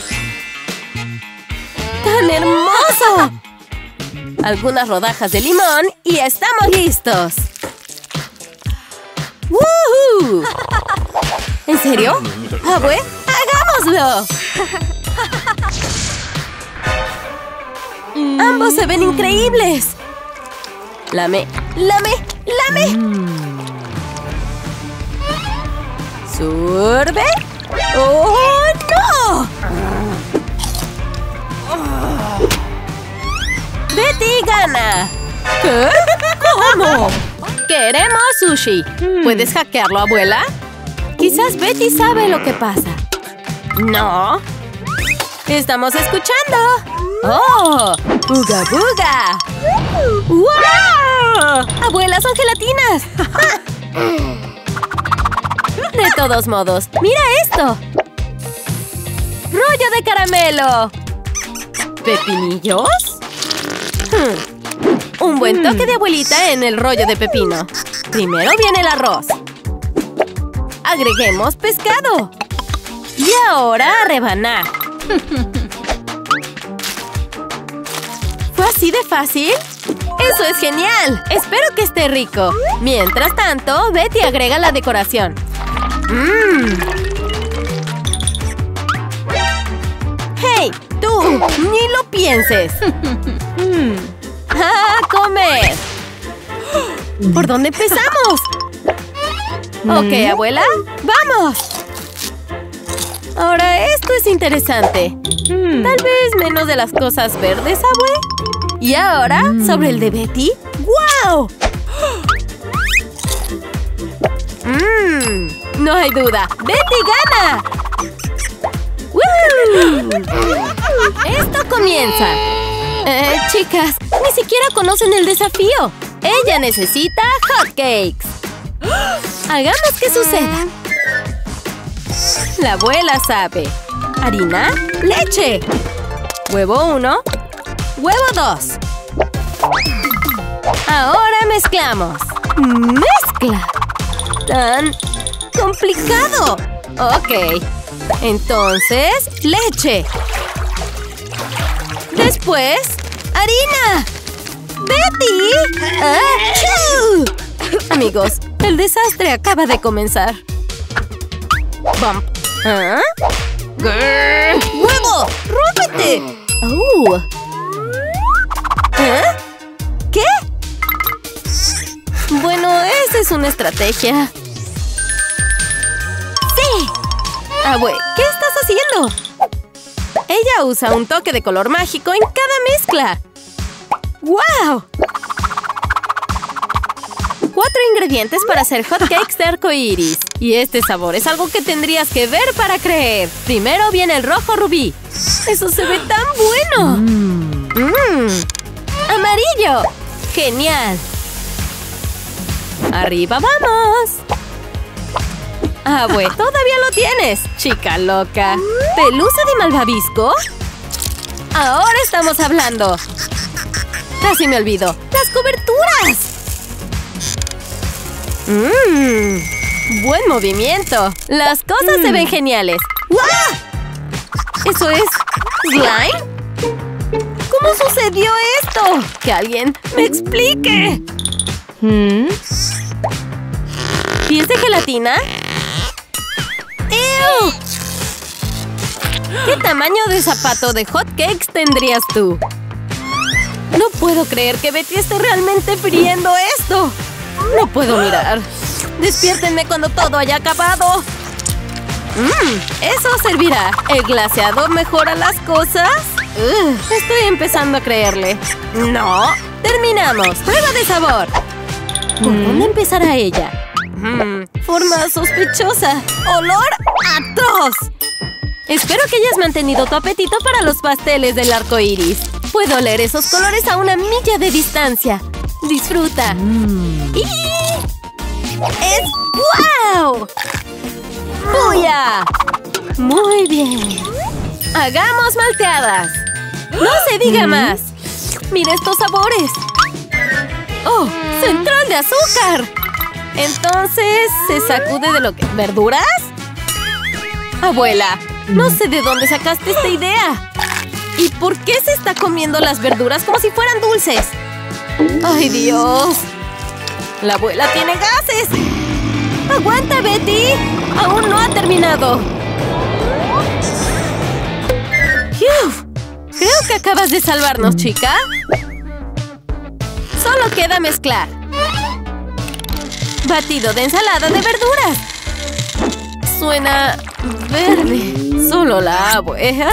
¡Tan hermoso! Algunas rodajas de limón y estamos listos. ¡Woohoo! ¿En serio? ¡Abue! ¡Hagámoslo! ¡Ambos se ven increíbles! ¡Lame! ¡Lame! ¡Lame! Mm. ¡Sorbe! ¡Oh, no! ¡Betty gana! ¿Qué? ¿Cómo? ¡Queremos sushi! ¿Puedes hackearlo, abuela? Quizás Betty sabe lo que pasa. ¡No! ¡Estamos escuchando! ¡Oh! ¡Uga buga! ¡Wow! ¡Abuela, son gelatinas! De todos modos, ¡mira esto! ¡Rollo de caramelo! ¿Pepinillos? Hmm. Un buen toque de abuelita en el rollo de pepino. Primero viene el arroz. Agreguemos pescado. Y ahora a rebanar. ¿Fue así de fácil? ¡Eso es genial! Espero que esté rico. Mientras tanto, Betty agrega la decoración. ¡Mmm! ¡Hey! ¡Tú! ¡Ni lo pienses! ¡Ah, comer! ¿Por dónde empezamos? Ok, abuela, ¡vamos! Ahora esto es interesante. Tal vez menos de las cosas verdes, abue. Y ahora, sobre el de Betty. ¡Guau! ¡Mmm! No hay duda. ¡Betty gana! ¡Woo! ¡Esto comienza! Eh, chicas, ni siquiera conocen el desafío. Ella necesita hotcakes. Hagamos que suceda. La abuela sabe. Harina, leche. Huevo uno. Huevo dos. Ahora mezclamos. ¡Mezcla! ¡Tan complicado! Ok. Entonces, leche. Después, harina. ¡Betty! ¡Achú! Amigos, el desastre acaba de comenzar. Bump. ¿Ah? ¡Huevo! ¡Rómpete! Oh. ¿Eh? ¿Qué? Bueno, esa es una estrategia. ¡Sí! Abue, ¿qué estás haciendo? Ella usa un toque de color mágico en cada mezcla. ¡Wow! Cuatro ingredientes para hacer hotcakes de arcoíris. Y este sabor es algo que tendrías que ver para creer. Primero viene el rojo rubí. ¡Eso se ve tan bueno! ¡Mmm! ¡Amarillo! ¡Genial! ¡Arriba vamos! ¡Abue! ¡Todavía lo tienes! ¡Chica loca! ¿Pelusa de malvavisco? ¡Ahora estamos hablando! ¡Casi me olvido! ¡Las coberturas! ¡Mmm! ¡Buen movimiento! ¡Las cosas mm. se ven geniales! ¡Wow! ¿Eso es slime? ¿Cómo sucedió esto? ¡Que alguien me explique! ¿Mm? ¿Pies de gelatina? ¡Ew! ¿Qué tamaño de zapato de hotcakes tendrías tú? No puedo creer que Betty esté realmente friendo esto. No puedo mirar. Despiértenme cuando todo haya acabado. Mmm, eso servirá. ¿El glaseado mejora las cosas? Uh, estoy empezando a creerle. No. Terminamos. Prueba de sabor. ¿Por mm. dónde empezará ella? Mm, forma sospechosa. ¡Olor atroz! Espero que hayas mantenido tu apetito para los pasteles del arco iris. Puedo oler esos colores a una milla de distancia. ¡Disfruta! Mm. ¡Y! ¡Es guau! ¡Buya! Muy bien. ¡Hagamos malteadas! ¡No se diga mm. más! ¡Mira estos sabores! ¡Oh! ¡Central de azúcar! Entonces, ¿se sacude de lo que... ¿verduras? Abuela, no sé de dónde sacaste esta idea. ¿Y por qué se está comiendo las verduras como si fueran dulces? ¡Ay, Dios! ¡La abuela tiene gases! ¡Aguanta, Betty! ¡Aún no ha terminado! ¡Uf! Creo que acabas de salvarnos, chica. Solo queda mezclar. Batido de ensalada de verduras. Suena verde. Solo la abuela.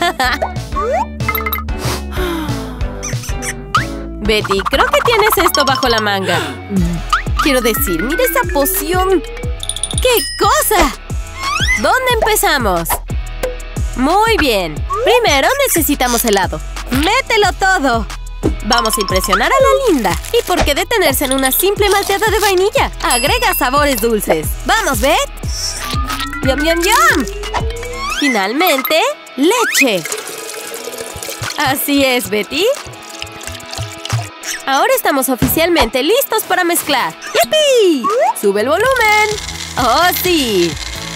Betty, creo que tienes esto bajo la manga. Quiero decir, mira esa poción. ¡Qué cosa! ¿Dónde empezamos? Muy bien. Primero necesitamos helado. ¡Mételo todo! Vamos a impresionar a la linda. ¿Y por qué detenerse en una simple malteada de vainilla? Agrega sabores dulces. ¡Vamos, Beth! ¡Yum, yum, yum! Finalmente, leche. Así es, Betty. Ahora estamos oficialmente listos para mezclar. ¡Yipi! ¡Sube el volumen! ¡Oh, sí!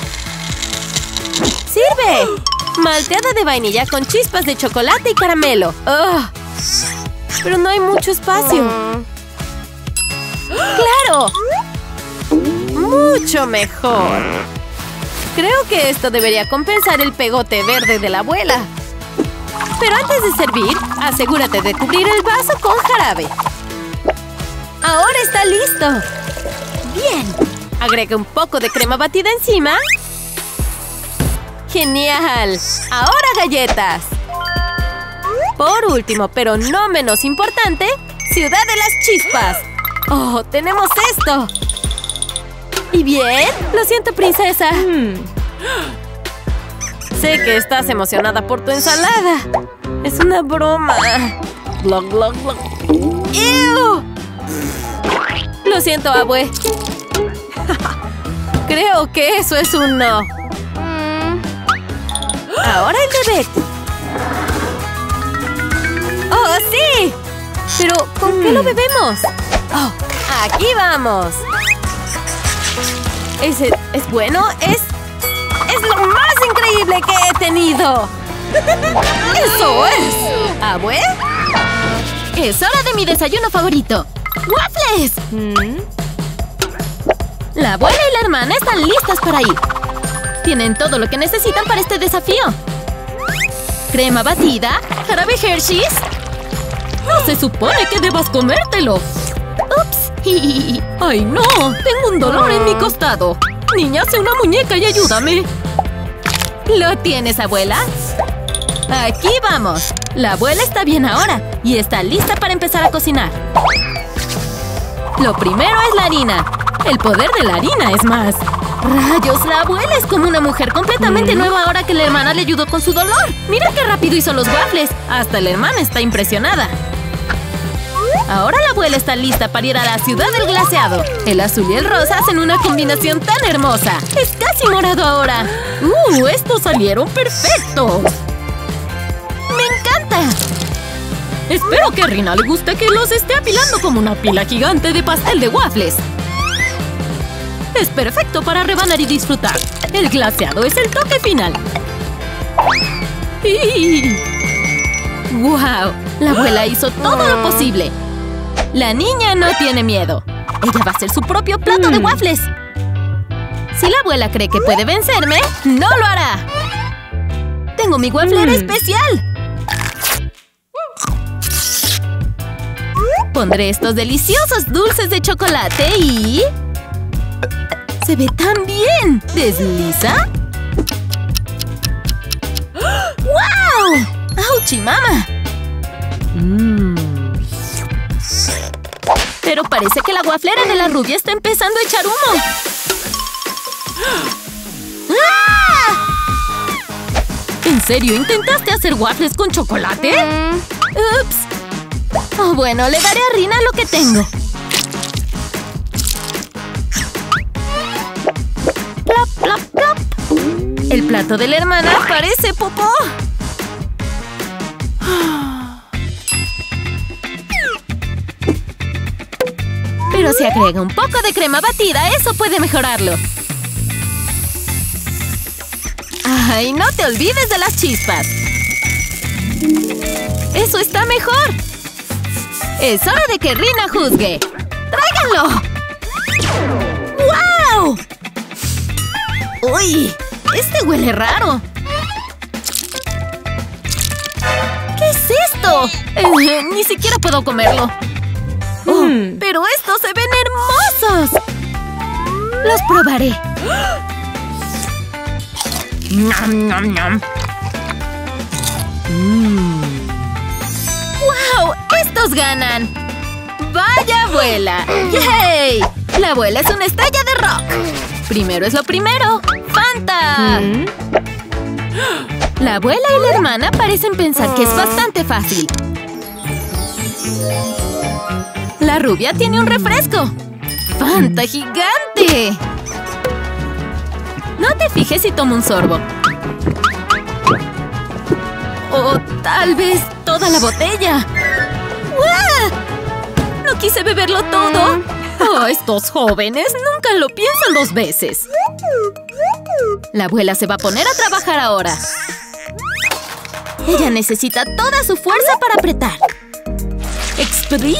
¡Sirve! Malteada de vainilla con chispas de chocolate y caramelo. ¡Oh! Pero no hay mucho espacio. ¡Claro! ¡Mucho mejor! Creo que esto debería compensar el pegote verde de la abuela. Pero antes de servir, asegúrate de cubrir el vaso con jarabe. ¡Ahora está listo! ¡Bien! Agrega un poco de crema batida encima. ¡Genial! ¡Ahora galletas! Por último, pero no menos importante, Ciudad de las Chispas. ¡Oh, tenemos esto! ¿Y bien? Lo siento, princesa. Mm. Sé que estás emocionada por tu ensalada. Es una broma. Glug, glug, glug. ¡Ew! Lo siento, abue. Creo que eso es un no. Ahora el de Beth. ¡Oh, sí! Pero, ¿con mm. qué lo bebemos? ¡Oh! ¡Aquí vamos! ¿Es, es bueno? ¿Es, es lo más increíble que he tenido! ¡Eso es! ¿Abue? ¡Es hora de mi desayuno favorito! ¡Waffles! ¿Mm? La abuela y la hermana están listas para ir. Tienen todo lo que necesitan para este desafío. Crema batida, jarabe Hershey's. No se supone que debas comértelo. ¡Ups! ¡Ay, no! Tengo un dolor en mi costado. Niña, sé una muñeca y ayúdame. ¿Lo tienes, abuela? Aquí vamos. La abuela está bien ahora y está lista para empezar a cocinar. Lo primero es la harina. El poder de la harina es más. ¡Rayos! La abuela es como una mujer completamente mm. nueva ahora que la hermana le ayudó con su dolor. ¡Mira qué rápido hizo los waffles! Hasta la hermana está impresionada. Ahora la abuela está lista para ir a la ciudad del glaseado. El azul y el rosa hacen una combinación tan hermosa. ¡Es casi morado ahora! ¡Uh! ¡Estos salieron perfectos! ¡Me encanta! Espero que a Rina le guste que los esté apilando como una pila gigante de pastel de waffles. Es perfecto para rebanar y disfrutar. El glaseado es el toque final. ¡Wow! La abuela hizo todo lo posible. La niña no tiene miedo. Ella va a hacer su propio plato mm. de waffles. Si la abuela cree que puede vencerme, ¡no lo hará! ¡Tengo mi wafflera mm. especial! Pondré estos deliciosos dulces de chocolate y... ¡se ve tan bien! ¿Desliza? ¡Wow! ¡Auchi, mamá! Mm. Pero parece que la wafflera de la rubia está empezando a echar humo. ¡Ah! ¿En serio intentaste hacer waffles con chocolate? ¡Ups! Oh, bueno, le daré a Rina lo que tengo. Plop, plop, plop. El plato de la hermana parece popó. Pero si agrega un poco de crema batida, eso puede mejorarlo. ¡Ay, no te olvides de las chispas! ¡Eso está mejor! ¡Es hora de que Rina juzgue! ¡Tráiganlo! ¡Wow! ¡Uy! ¡Este huele raro! ¿Qué es esto? Eh, ni siquiera puedo comerlo. Oh, mm. ¡Pero estos se ven hermosos! ¡Los probaré! ¡Nom, nom, nom! Mm. ¡Wow! ¡Estos ganan! ¡Vaya abuela! ¡Yay! La abuela es una estrella de rock. Primero es lo primero. ¡Fanta! ¿Mm? La abuela y la hermana parecen pensar que es bastante fácil. La rubia tiene un refresco. ¡Fanta gigante! No te fijes si tomo un sorbo. O tal vez toda la botella. ¡Uah! No quise beberlo todo. Oh, estos jóvenes nunca lo piensan dos veces. La abuela se va a poner a trabajar ahora. Ella necesita toda su fuerza para apretar. ¡Exprime!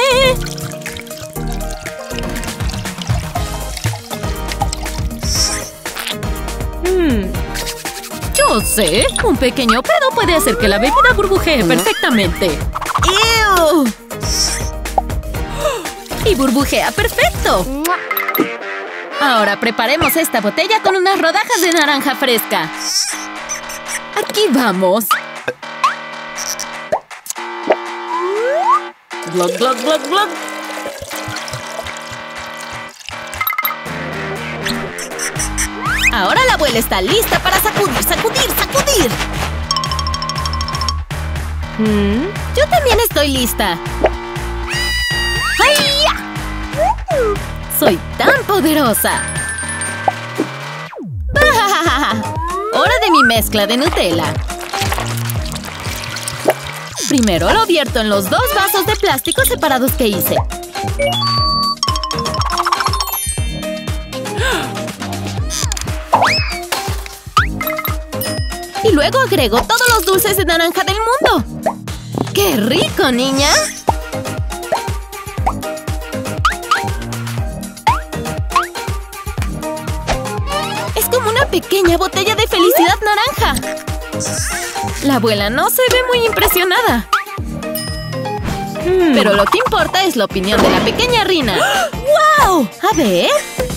Hmm. Yo sé, un pequeño pedo puede hacer que la bebida burbujee perfectamente. ¡Ew! ¡Y burbujea perfecto! Ahora preparemos esta botella con unas rodajas de naranja fresca. ¡Aquí vamos! ¡Glug, glug, glug, glug! Ahora la abuela está lista para sacudir, sacudir, sacudir. ¿Mm? Yo también estoy lista. ¡Ay! ¡Soy tan poderosa! ¡Hora de mi mezcla de Nutella! Primero lo vierto en los dos vasos de plástico separados que hice. Y luego agrego todos los dulces de naranja del mundo. ¡Qué rico, niña! Es como una pequeña botella de felicidad naranja. La abuela no se ve muy impresionada. Hmm. Pero lo que importa es la opinión de la pequeña Rina. ¡Wow! A ver.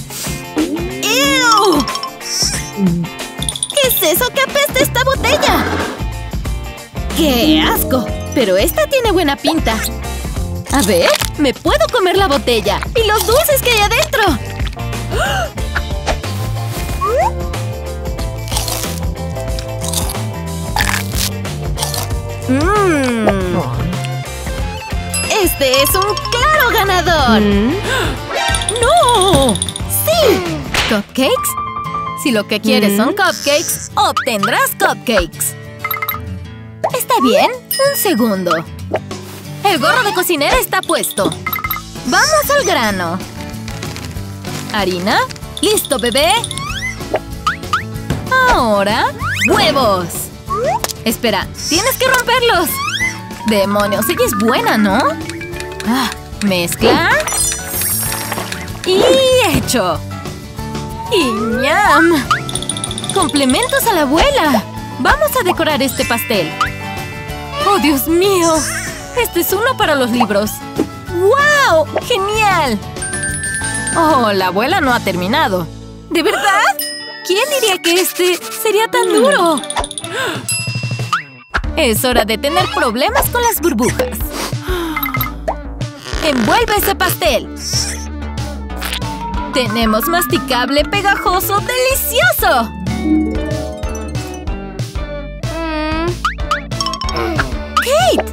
¡Ew! ¿Qué es eso que apesta esta botella? ¡Qué asco! Pero esta tiene buena pinta. A ver, me puedo comer la botella. ¡Y los dulces que hay adentro! ¡Mmm! ¡Este es un claro ganador! ¿Mm? ¡No! ¡Sí! ¿Cupcakes? Si lo que quieres ¿Mm? son cupcakes, obtendrás cupcakes. ¿Está bien? Un segundo. El gorro de cocinera está puesto. ¡Vamos al grano! ¿Harina? ¡Listo, bebé! Ahora, ¡huevos! Espera, tienes que romperlos. ¡Demonios! Ella es buena, ¿no? Ah, mezcla. ¡Y hecho! ¡Y ñam! ¡Complementos a la abuela! ¡Vamos a decorar este pastel! ¡Oh, Dios mío! Este es uno para los libros. ¡Wow! ¡Genial! Oh, la abuela no ha terminado. ¿De verdad? ¿Quién diría que este sería tan duro? Es hora de tener problemas con las burbujas. ¡Envuelve ese pastel! Tenemos masticable, pegajoso, delicioso. Mm. ¡Kate!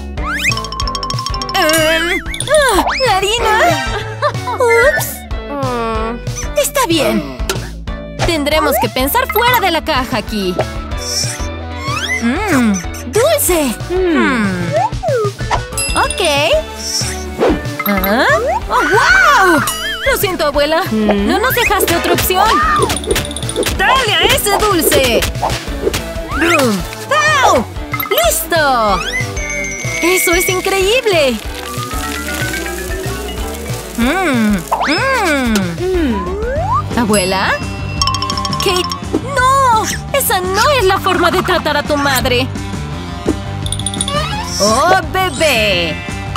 Um, ah, ¿La harina? ¡Ups! Está bien. Tendremos que pensar fuera de la caja aquí. Mmm, dulce. Mm. Ok. ¿Ah? ¡Oh, wow! Lo siento, abuela. No nos dejaste otra opción. ¡Dale a ese dulce! ¡Brum! ¡Au! ¡Listo! ¡Eso es increíble! Mmm. Mmm. ¿Abuela? Kate, ¡no! Esa no es la forma de tratar a tu madre. ¡Oh, bebé!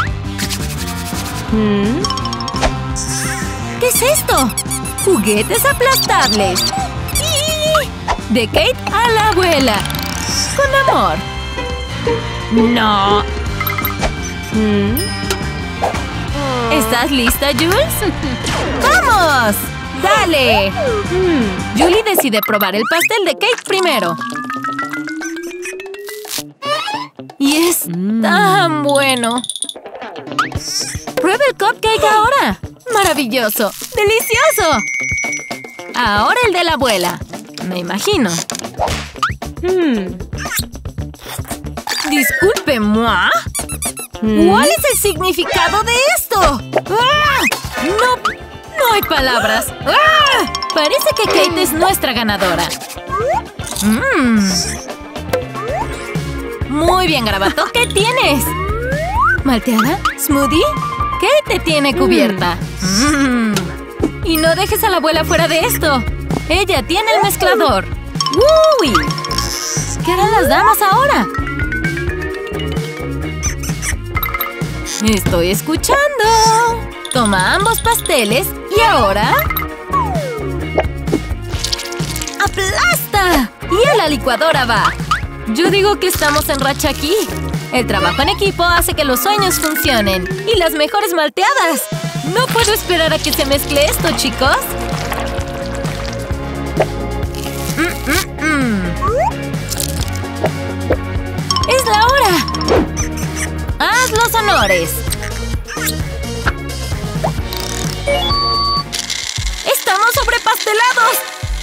¿Mm? ¿Qué es esto? Juguetes aplastables. ¡Y! De Kate a la abuela. Con amor. ¡No! ¿Mm? ¿Estás lista, Jules? ¡Vamos! ¡Dale! Mm. Julie decide probar el pastel de Kate primero. Y es mm. tan bueno. ¡Prueba el cupcake ahora! ¡Maravilloso! ¡Delicioso! Ahora el de la abuela. Me imagino. Mm. Disculpe, ¿moi? Mm. ¿Cuál es el significado de esto? ¡Ah! No, no hay palabras. ¡Ah! Parece que Kate es nuestra ganadora. Mm. Muy bien, Garabato. ¿Qué tienes? ¿Malteada? ¿Smoothie? Kate te tiene cubierta. Mm. Y no dejes a la abuela fuera de esto. Ella tiene el mezclador. ¡Uy! ¿Qué harán las damas ahora? Estoy escuchando. Toma ambos pasteles y ahora... ¡aplasta! Y a la licuadora va. Yo digo que estamos en racha aquí. El trabajo en equipo hace que los sueños funcionen. ¡Y las mejores malteadas! No puedo esperar a que se mezcle esto, chicos. Mm, mm, mm. ¡Es la hora! ¡Haz los honores! ¡Estamos sobrepastelados!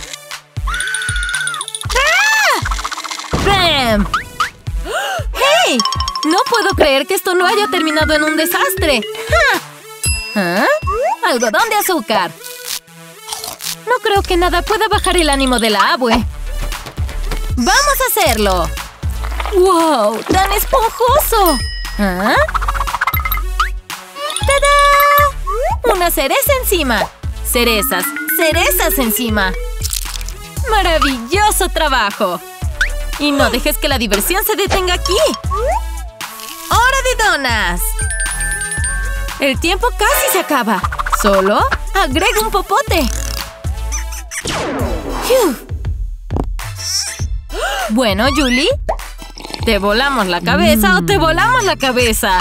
¡Ah! ¡Bam! ¡Hey! No puedo creer que esto no haya terminado en un desastre. ¿Ah? Algodón de azúcar. No creo que nada pueda bajar el ánimo de la abue. ¡Vamos a hacerlo! ¡Wow! ¡Tan esponjoso! ¿Ah? ¡Tada! ¡Una cereza encima! ¡Cerezas! ¡Cerezas encima! ¡Maravilloso trabajo! Y no dejes que la diversión se detenga aquí. ¡Hora de donas! El tiempo casi se acaba. Solo agrega un popote. ¡Fiu! Bueno, Julie. ¿Te volamos la cabeza mm. o te volamos la cabeza?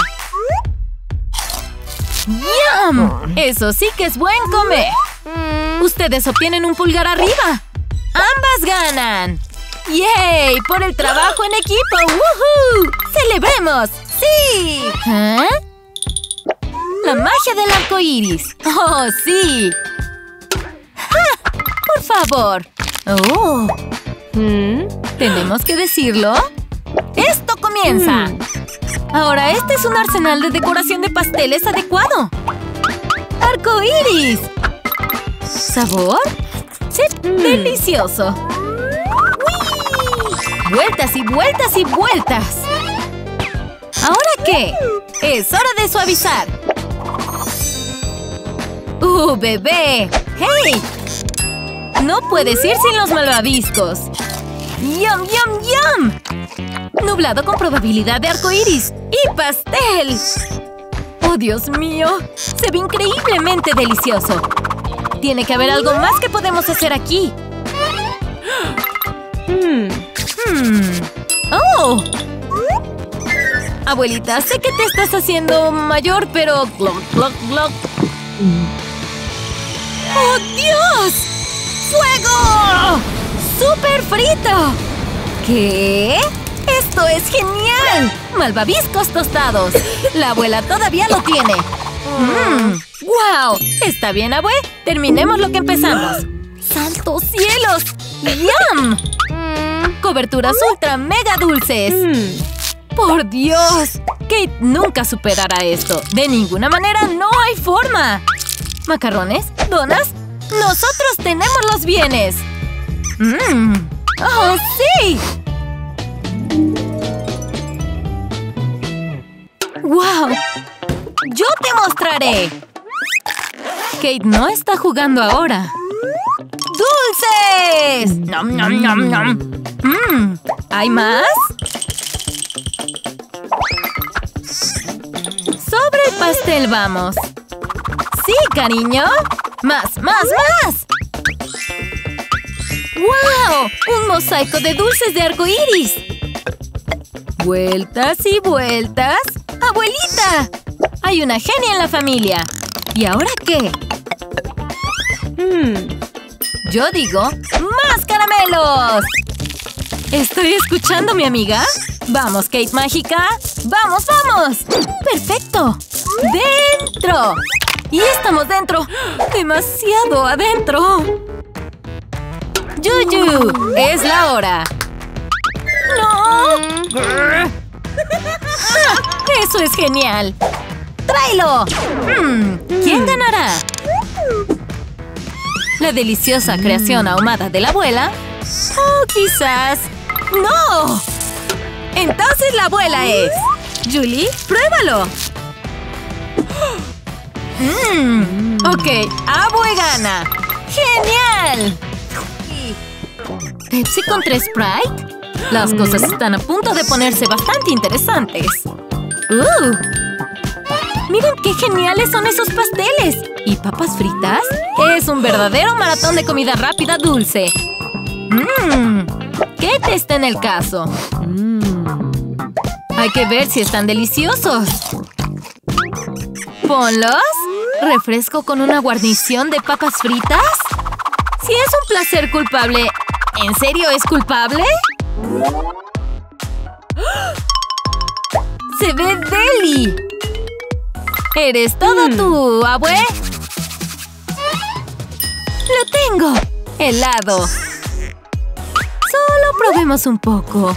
¡Yum! Eso sí que es buen comer. Mm. Ustedes obtienen un pulgar arriba. ¡Ambas ganan! ¡Yay! ¡Por el trabajo en equipo! ¡Woohoo! ¡Celebremos! ¡Sí! ¿Ah? La magia del arco iris. ¡Oh, sí! ¡Ja! ¡Por favor! ¡Oh! ¿Mm? ¿Tenemos que decirlo? ¡Esto comienza! Mm. Ahora este es un arsenal de decoración de pasteles adecuado. ¡Arco iris! ¿Sabor? ¡Sí! Mm. ¡Delicioso! ¡Uy! ¡Vueltas y vueltas y vueltas! ¿Ahora qué? ¡Es hora de suavizar! ¡Uh, bebé! ¡Hey! No puedes ir sin los malvaviscos. ¡Yum, yum, yum! Nublado con probabilidad de arco iris. ¡Y pastel! ¡Oh, Dios mío! Se ve increíblemente delicioso. Tiene que haber algo más que podemos hacer aquí. Hmm. Hmm. ¡Oh! Abuelita, sé que te estás haciendo mayor, pero... ¡Gloc, gloc, gloc! ¡Oh, Dios! ¡Fuego! ¡Súper frito! ¿Qué? ¡Esto es genial! Malvaviscos tostados. La abuela todavía lo tiene. Mm. ¡Wow! ¿Está bien, abue? Terminemos lo que empezamos. ¡Santos cielos! ¡Yum! Mm. Coberturas ultra mega dulces. Mm. ¡Por Dios! Kate nunca superará esto. De ninguna manera, no hay forma. ¿Macarrones? ¿Donas? ¡Nosotros tenemos los bienes! ¡Mmm! ¡Oh, sí! ¡Wow! ¡Yo te mostraré! Kate no está jugando ahora. ¡Dulces! ¡Nom, nom, nom, nom! ¡Mmm! ¿Hay más? Sobre el pastel vamos. ¡Sí, cariño! ¡Más, más, más! ¡Wow! ¡Un mosaico de dulces de arco iris! ¡Vueltas y vueltas! ¡Abuelita! Hay una genia en la familia. ¿Y ahora qué? Hmm. Yo digo, ¡más caramelos! ¿Estoy escuchando, mi amiga? ¡Vamos, Kate mágica! ¡Vamos, vamos! ¡Perfecto! ¡Dentro! ¡Y estamos dentro! ¡Demasiado adentro! ¡Yuyu! ¡Es la hora! ¡No! ¡Eso es genial! ¡Tráelo! Hmm, ¿quién ganará? ¿La deliciosa creación ahumada de la abuela? ¡Oh, quizás! ¡No! Entonces la abuela es... Julie, pruébalo. Mmm. Ok, abue gana. ¡Genial! ¿Pepsi contra Sprite? Las cosas están a punto de ponerse bastante interesantes. ¡Uh! ¡Miren qué geniales son esos pasteles! ¿Y papas fritas? Es un verdadero maratón de comida rápida dulce. ¡Mmm! ¿Qué te está en el caso? Mm. Hay que ver si están deliciosos. ¿Ponlos? ¿Refresco con una guarnición de papas fritas? Si es un placer culpable, ¿en serio es culpable? ¡Se ve deli! ¡Eres todo mm. tú, abue! ¡Lo tengo! ¡Helado! Solo probemos un poco.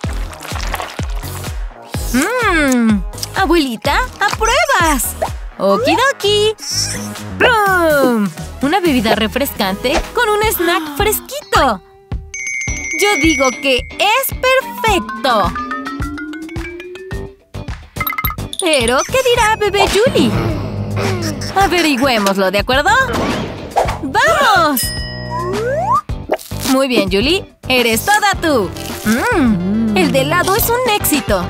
¡Mmm! ¡Abuelita, apruebas! ¡Okidoki! ¡Brum! Una bebida refrescante con un snack fresquito. Yo digo que es perfecto. Pero, ¿qué dirá bebé Julie? Averigüémoslo, ¿de acuerdo? ¡Vamos! Muy bien, Julie. Eres toda tú. Mm, el de helado es un éxito.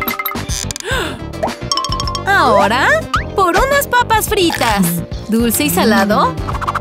Ahora, por unas papas fritas. ¿Dulce y salado?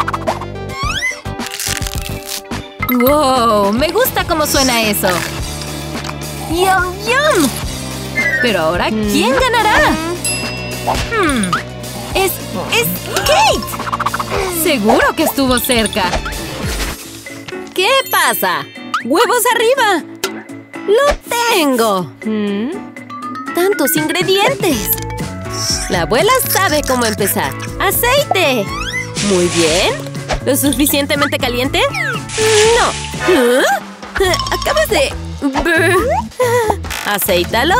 ¡Wow! Me gusta cómo suena eso. ¡Yum, yum! Pero ahora, ¿quién ganará? Hmm, es... ¡Es Kate! Seguro que estuvo cerca. ¿Qué pasa? ¡Huevos arriba! ¡Lo tengo! ¡Tantos ingredientes! La abuela sabe cómo empezar. ¡Aceite! Muy bien. ¿Lo suficientemente caliente? ¡No! ¿Eh? Acabas de... ¡Aceítalo!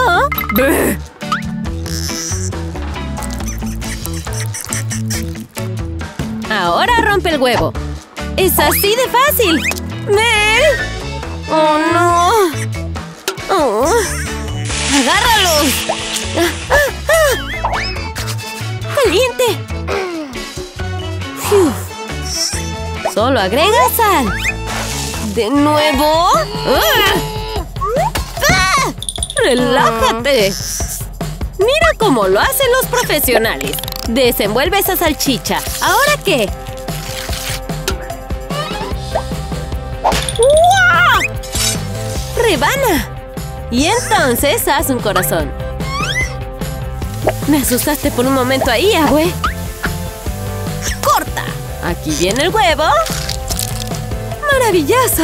Ahora rompe el huevo. ¡Es así de fácil! ¡Mel! ¡Oh, no! Oh. ¡Agárralos! ¡Ah, ah, ah! ¡Caliente! Uf. Solo agrega sal. ¿De nuevo? ¡Ah! ¡Ah! ¡Relájate! Mira cómo lo hacen los profesionales. Desenvuelve esa salchicha. ¿Ahora qué? ¡Wow! ¡Rebana! Y entonces haz un corazón. Me asustaste por un momento ahí, abue. ¡Corta! Aquí viene el huevo. ¡Maravilloso!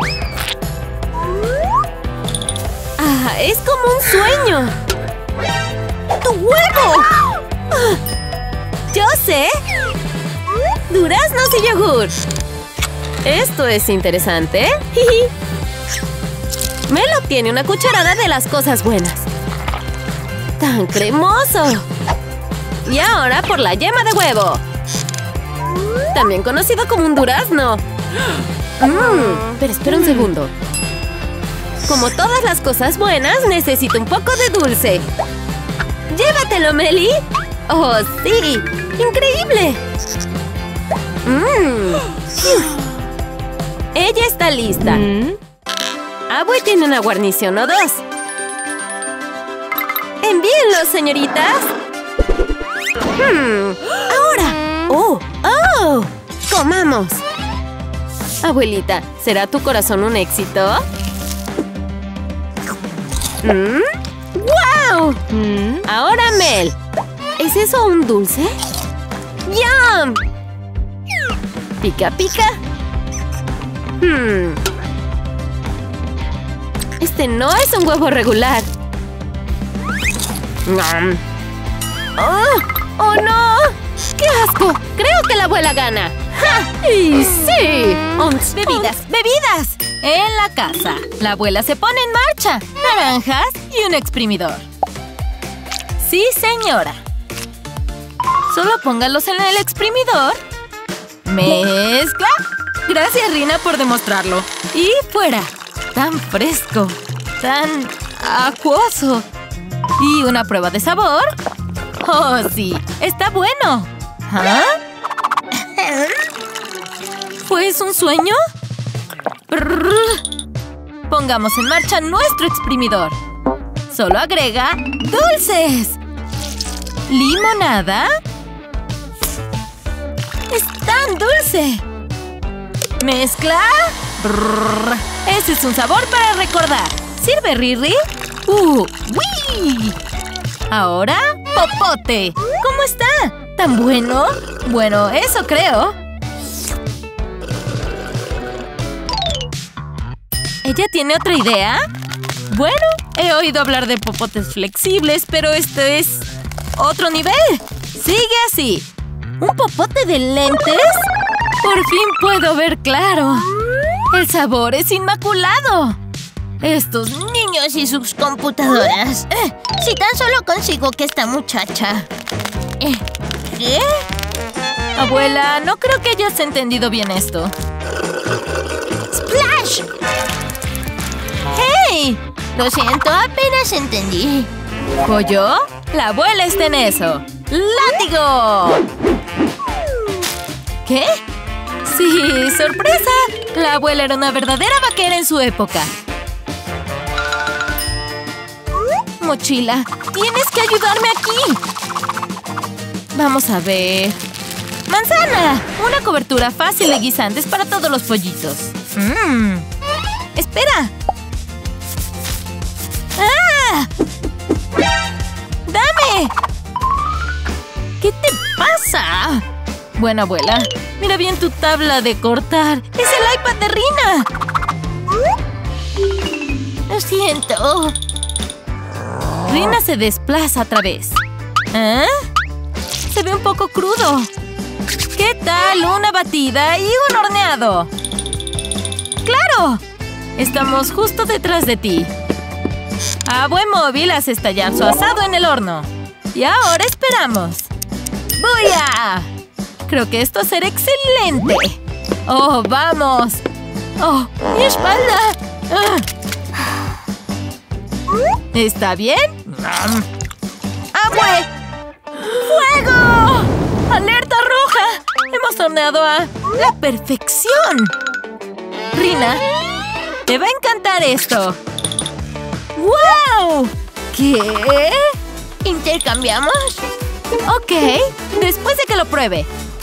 ¡Ah! ¡Es como un sueño! ¡Tu huevo! ¡Ah! ¡Yo sé! ¡Duraznos y yogur! Esto es interesante. Mel obtiene una cucharada de las cosas buenas. ¡Tan cremoso! Y ahora por la yema de huevo. También conocido como un durazno. Mm, pero espera un segundo. Como todas las cosas buenas, necesito un poco de dulce. ¡Llévatelo, Meli! ¡Oh, sí! ¡Increíble! Mm. Ella está lista. Mm. Abue tiene una guarnición o dos. ¡Envíenlos, señoritas! Hmm. ¡Ahora! ¡Oh! ¡Oh! ¡Comamos! Abuelita, ¿será tu corazón un éxito? ¿Mm? ¡Wow! ¿Mm? Ahora Mel. ¿Es eso un dulce? ¡Yum! Pica, pica. Hmm. Este no es un huevo regular. ¡Oh! ¡Oh, no! ¡Qué asco! Creo que la abuela gana. ¡Ja! ¡Y sí! Once, bebidas, bebidas. En la casa, la abuela se pone en marcha. Naranjas y un exprimidor. Sí, señora. Solo póngalos en el exprimidor. Mezcla. Gracias, Rina, por demostrarlo. Y fuera. Tan fresco. Tan acuoso. ¿Y una prueba de sabor? ¡Oh, sí! ¡Está bueno! ¿Ah? ¿Fue un sueño? Brrr. Pongamos en marcha nuestro exprimidor. Solo agrega dulces. ¿Limonada? ¡Es tan dulce! ¿Mezcla? Brrr. Ese es un sabor para recordar. ¿Sirve, Riri? ¡Uh! ¡Wii! Ahora, popote. ¿Cómo está? ¿Tan bueno? Bueno, eso creo. ¿Ella tiene otra idea? Bueno, he oído hablar de popotes flexibles, pero este es otro nivel. Sigue así. ¿Un popote de lentes? Por fin puedo ver claro. El sabor es inmaculado. Estos niños y sus computadoras. Eh, si tan solo consigo que esta muchacha... Eh, ¿Qué? Abuela, no creo que hayas entendido bien esto. ¡Splash! ¡Hey! Lo siento, apenas entendí. ¿Pollo? La abuela está en eso. ¡Látigo! ¿Qué? ¡Sí! ¡Sorpresa! La abuela era una verdadera vaquera en su época. Mochila, tienes que ayudarme aquí. Vamos a ver. ¡Manzana! Una cobertura fácil de guisantes para todos los pollitos. Mmm. ¡Espera! ¡Ah! ¡Dame! ¿Qué te pasa? Bueno, abuela, mira bien tu tabla de cortar. ¡Es el iPad de Rina! Lo siento. Rina se desplaza otra vez. ¿Eh? Se ve un poco crudo. ¿Qué tal una batida y un horneado? ¡Claro! Estamos justo detrás de ti. A buen móvil hace estallar su asado en el horno. Y ahora esperamos. ¡Buya! Creo que esto será excelente. ¡Oh, vamos! ¡Oh, mi espalda! Ah. ¿Está bien? ¡Abue! ¡Fuego! ¡Alerta roja! Hemos horneado a la perfección. Rina, te va a encantar esto. ¡Wow! ¿Qué? ¿Intercambiamos? Ok, después de que lo pruebe.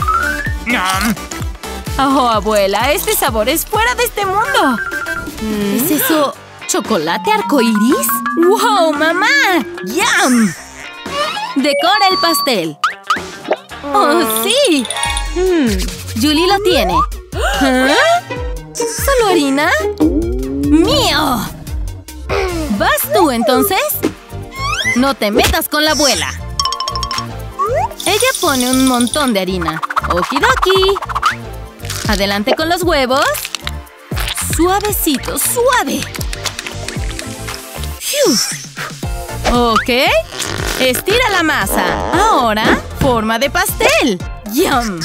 Oh, abuela, este sabor es fuera de este mundo. ¿Es eso chocolate arcoíris? ¡Wow, mamá! ¡Yum! Decora el pastel. ¡Oh, sí! Mm. Julie lo tiene. ¿Ah? ¿Solo harina? ¡Mío! ¿Vas tú, entonces? No te metas con la abuela. Ella pone un montón de harina. Okidoki. Adelante con los huevos. Suavecito, suave. Fiu. Ok. Estira la masa. Ahora, forma de pastel. ¡Yum!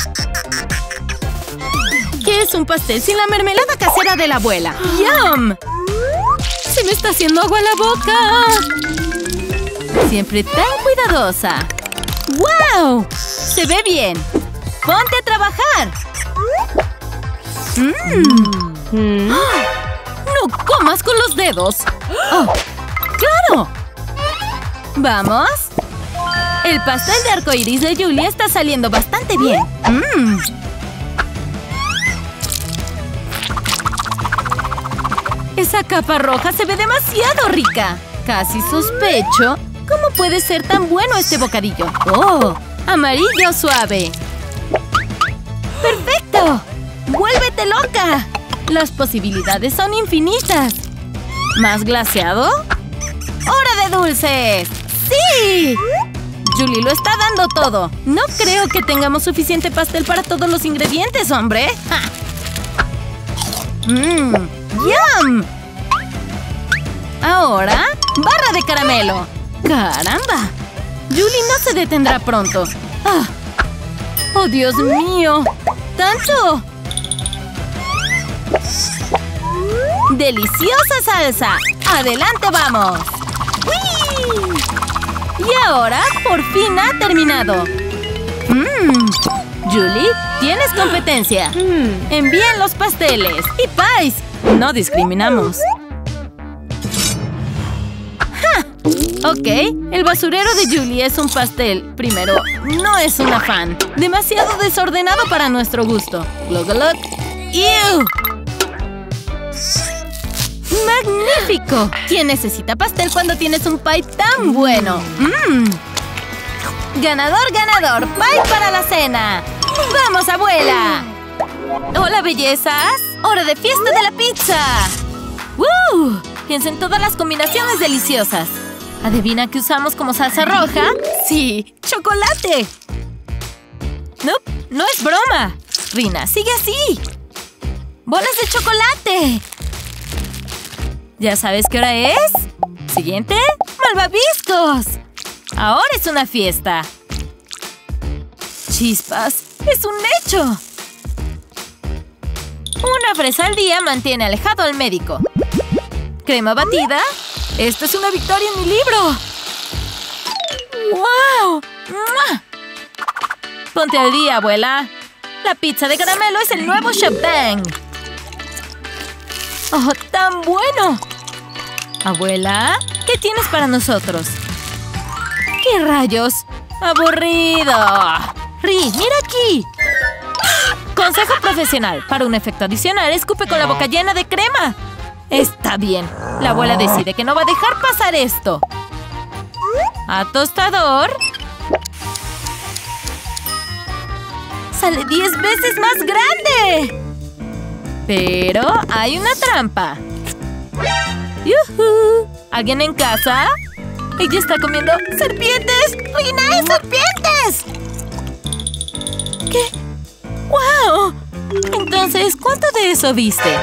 ¿Qué es un pastel sin la mermelada casera de la abuela? ¡Yum! ¡Se me está haciendo agua en la boca! Siempre tan cuidadosa. ¡Wow! ¡Se ve bien! ¡Ponte a trabajar! Mm. Mm. ¡No comas con los dedos! ¡Oh! ¡Claro! ¿Vamos? El pastel de arcoiris de Julie está saliendo bastante bien. Mm. Esa capa roja se ve demasiado rica. Casi sospecho. ¿Cómo puede ser tan bueno este bocadillo? ¡Oh! ¡Amarillo suave! ¡Perfecto! ¡Vuélvete loca! Las posibilidades son infinitas. ¿Más glaseado? ¡Hora de dulces! ¡Sí! Julie lo está dando todo. No creo que tengamos suficiente pastel para todos los ingredientes, hombre. ¡Mmm! ¡Yum! Ahora, barra de caramelo. ¡Caramba! Julie no se detendrá pronto. ¡Ah! ¡Oh, Dios mío! ¡Tanto! ¡Deliciosa salsa! ¡Adelante vamos! ¡Uy! Y ahora, por fin ha terminado. ¡Mmm! Julie, tienes competencia. Mm. Envíen los pasteles. Y pies. No discriminamos. ¡Ja! Ok, el basurero de Julie es un pastel. Primero, no es un afán. Demasiado desordenado para nuestro gusto. Look a look. ¡Ew! ¡Magnífico! ¿Quién necesita pastel cuando tienes un pie tan bueno? ¡Mmm! ¡Ganador, ganador! ¡Pie para la cena! ¡Vamos, abuela! ¡Hola, bellezas! ¡Hora de fiesta de la pizza! ¡Woo! Piensa en todas las combinaciones deliciosas. ¿Adivina qué usamos como salsa roja? ¡Sí! ¡Chocolate! No, no es broma. Rina, sigue así. ¡Bolas de chocolate! ¿Ya sabes qué hora es? Siguiente, ¡malvaviscos! Ahora es una fiesta. ¡Chispas! ¡Es un hecho! Una fresa al día mantiene alejado al médico. ¿Crema batida? ¡Esto es una victoria en mi libro! ¡Wow! ¡Mua! Ponte al día, abuela. La pizza de caramelo es el nuevo Shebang. ¡Oh, tan bueno! Abuela, ¿qué tienes para nosotros? ¿Qué rayos? ¡Aburrido! ¡Ri, mira aquí! Consejo profesional. Para un efecto adicional, escupe con la boca llena de crema. Está bien. La abuela decide que no va a dejar pasar esto. A tostador. ¡Sale diez veces más grande! Pero hay una trampa. ¡Yujú! ¿Alguien en casa? ¡Ella está comiendo serpientes! ¡Rina, hay serpientes! ¿Qué? ¡Wow! Entonces, ¿cuánto de eso viste?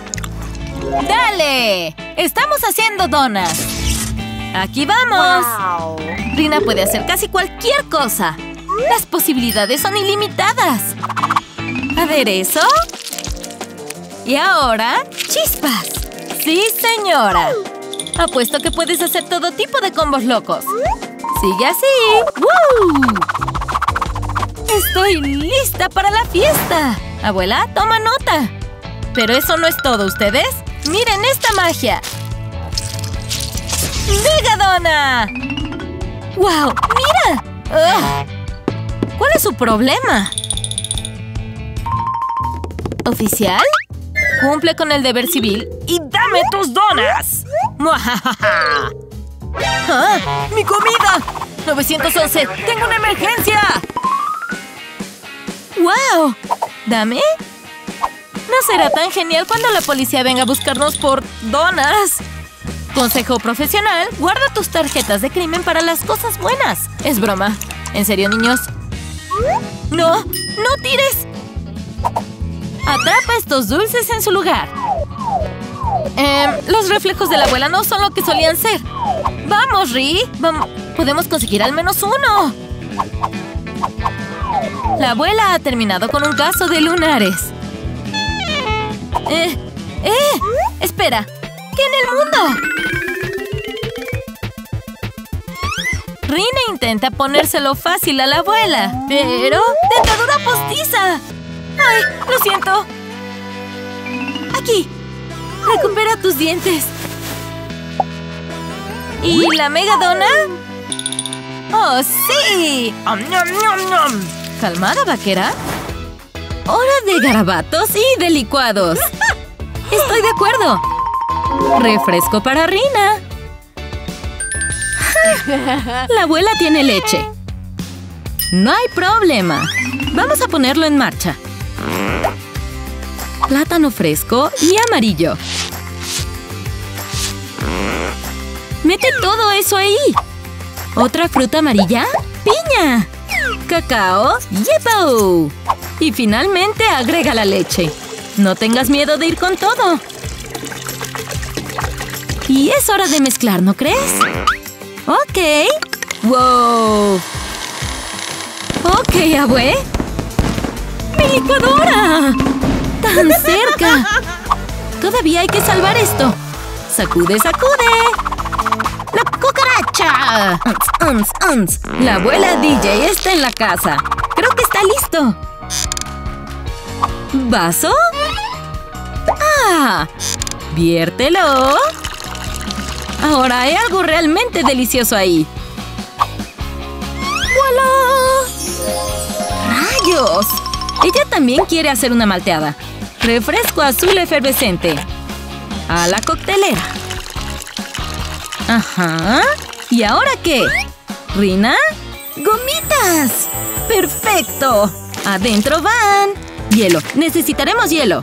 ¡Dale! ¡Estamos haciendo donas! ¡Aquí vamos! Wow. Rina puede hacer casi cualquier cosa. Las posibilidades son ilimitadas. ¿Aderezo? Y ahora, chispas. ¡Sí, señora! Apuesto que puedes hacer todo tipo de combos locos. ¡Sigue así! ¡Woo! ¡Estoy lista para la fiesta! Abuela, toma nota. Pero eso no es todo, ¿ustedes? ¡Miren esta magia! ¡Megadona! ¡Wow! ¡Mira! ¡Ugh! ¿Cuál es su problema? ¿Oficial? Cumple con el deber civil y dame tus donas. ¡Muajajaja! ¡Ah! ¡Mi comida! ¡nueve once! ¡Tengo una emergencia! ¡Wow! Dame. No será tan genial cuando la policía venga a buscarnos por donas. Consejo profesional, guarda tus tarjetas de crimen para las cosas buenas. Es broma. ¿En serio, niños? ¡No! ¡No tires! Atrapa estos dulces en su lugar. Eh, los reflejos de la abuela no son lo que solían ser. ¡Vamos, Ri! Vam- Podemos conseguir al menos uno. La abuela ha terminado con un caso de lunares. Eh, ¡Eh! ¡Espera! ¿Qué en el mundo? Rina intenta ponérselo fácil a la abuela. ¡Pero! ¡Dentadura postiza! ¡Ay! ¡Lo siento! ¡Aquí! ¡Recupera tus dientes! ¿Y la megadona? ¡Oh, sí! ¡Om, nom, nom, nom! ¿Calmada, vaquera? ¡Hora de garabatos y de licuados! ¡Estoy de acuerdo! ¡Refresco para Rina! La abuela tiene leche. No hay problema. Vamos a ponerlo en marcha. Plátano fresco y amarillo. Mete todo eso ahí. ¿Otra fruta amarilla? ¡Piña! ¡Cacao! ¡Yepo! Y finalmente agrega la leche. No tengas miedo de ir con todo. Y es hora de mezclar, ¿no crees? Ok. ¡Wow! Ok, abue. ¡Mi licuadora! ¡Tan cerca! Todavía hay que salvar esto. ¡Sacude, sacude! ¡La cucaracha! Uns, uns, uns. La abuela D J está en la casa. Creo que está listo. ¿Vaso? ¡Ah! Viértelo. Ahora hay algo realmente delicioso ahí. ¡Voilá! ¡Rayos! Ella también quiere hacer una malteada. Refresco azul efervescente. A la coctelera. Ajá. ¿Y ahora qué? ¿Rina? ¡Gomitas! ¡Perfecto! ¡Adentro van! Hielo. Necesitaremos hielo.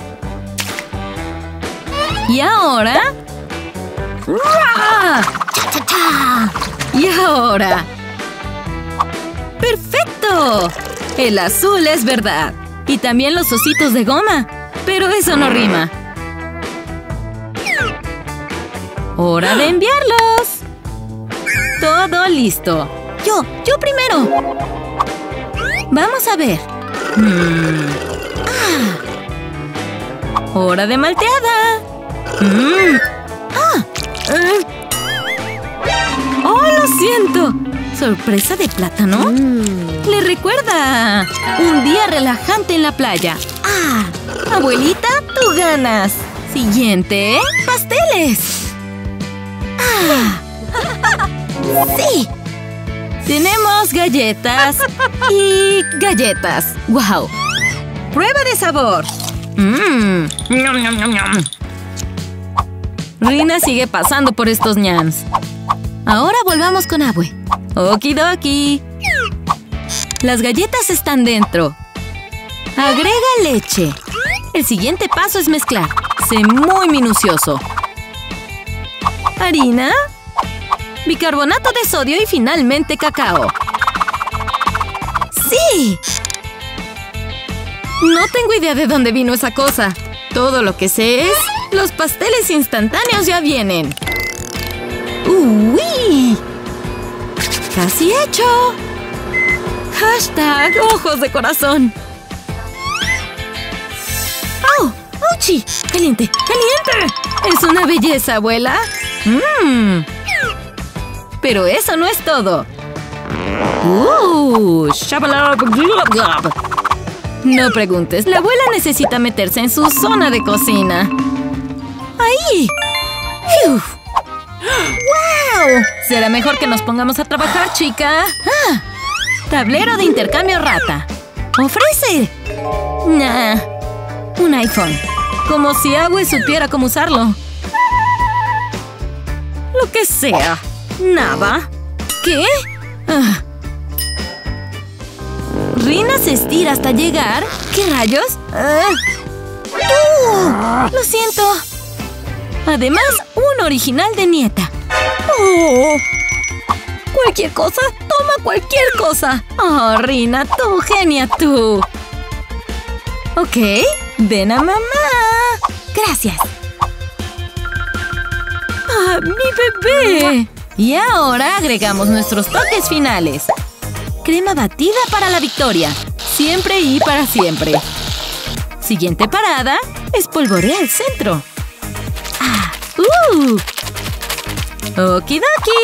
¿Y ahora? ¡Ra! ¡Cha, cha, cha! ¿Y ahora? ¡Perfecto! El azul es verdad. Y también los ositos de goma. Pero eso no rima. ¡Hora de enviarlos! Todo listo. Yo, yo primero. Vamos a ver. Mm. Ah. ¡Hora de malteada! Mm. ¡Ah! Eh. ¡Oh, lo siento! ¿Sorpresa de plátano? Mm. Le recuerda un día relajante en la playa. ¡Ah! Abuelita, tú ganas. Siguiente, pasteles. ¡Ah! ¡Sí! Tenemos galletas y galletas. ¡Wow! ¡Prueba de sabor! ¡Mmm! ¡Nom, nom, nom, nom! Rina sigue pasando por estos ñams. Ahora volvamos con Abue. Okidoki. Las galletas están dentro. Agrega leche. El siguiente paso es mezclar. Sé muy minucioso. Harina, bicarbonato de sodio y finalmente cacao. ¡Sí! No tengo idea de dónde vino esa cosa. Todo lo que sé es... los pasteles instantáneos ya vienen. ¡Uy! ¡Casi hecho! Hashtag ojos de corazón. ¡Oh! ¡Auchi! ¡Caliente! ¡Caliente! ¡Es una belleza, abuela! ¡Mmm! Pero eso no es todo. ¡Uh! No preguntes, la abuela necesita meterse en su zona de cocina. ¡Ahí! ¡Fiu! ¡Wow! Será mejor que nos pongamos a trabajar, chica. ¡Ah! Tablero de intercambio rata. ¡Ofrece! Nah. Un iPhone. Como si Abue supiera cómo usarlo. Lo que sea. Nada. ¿Qué? Ah. Rina se estira hasta llegar. ¿Qué rayos? Uh. ¡Tú! Lo siento. Además, un original de nieta. Oh. Cualquier cosa, toma cualquier cosa. Oh, Rina, tú, genia, tú. Ok, ven a mamá. Gracias. ¡Ah, mi bebé! Y ahora agregamos nuestros toques finales. Crema batida para la victoria. Siempre y para siempre. Siguiente parada, espolvorea el centro. ¡Ah! ¡Uh! ¡Okidoki!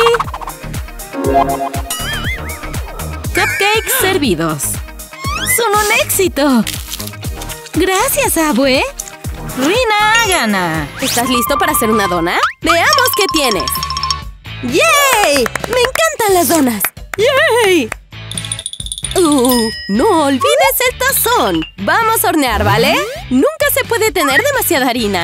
Cupcakes servidos. ¡Son un éxito! ¡Gracias, abue! ¡Rina gana! ¿Estás listo para hacer una dona? ¡Veamos qué tienes! ¡Yay! ¡Me encantan las donas! ¡Yay! Uh, ¡no olvides el tazón! Vamos a hornear, ¿vale? Nunca se puede tener demasiada harina.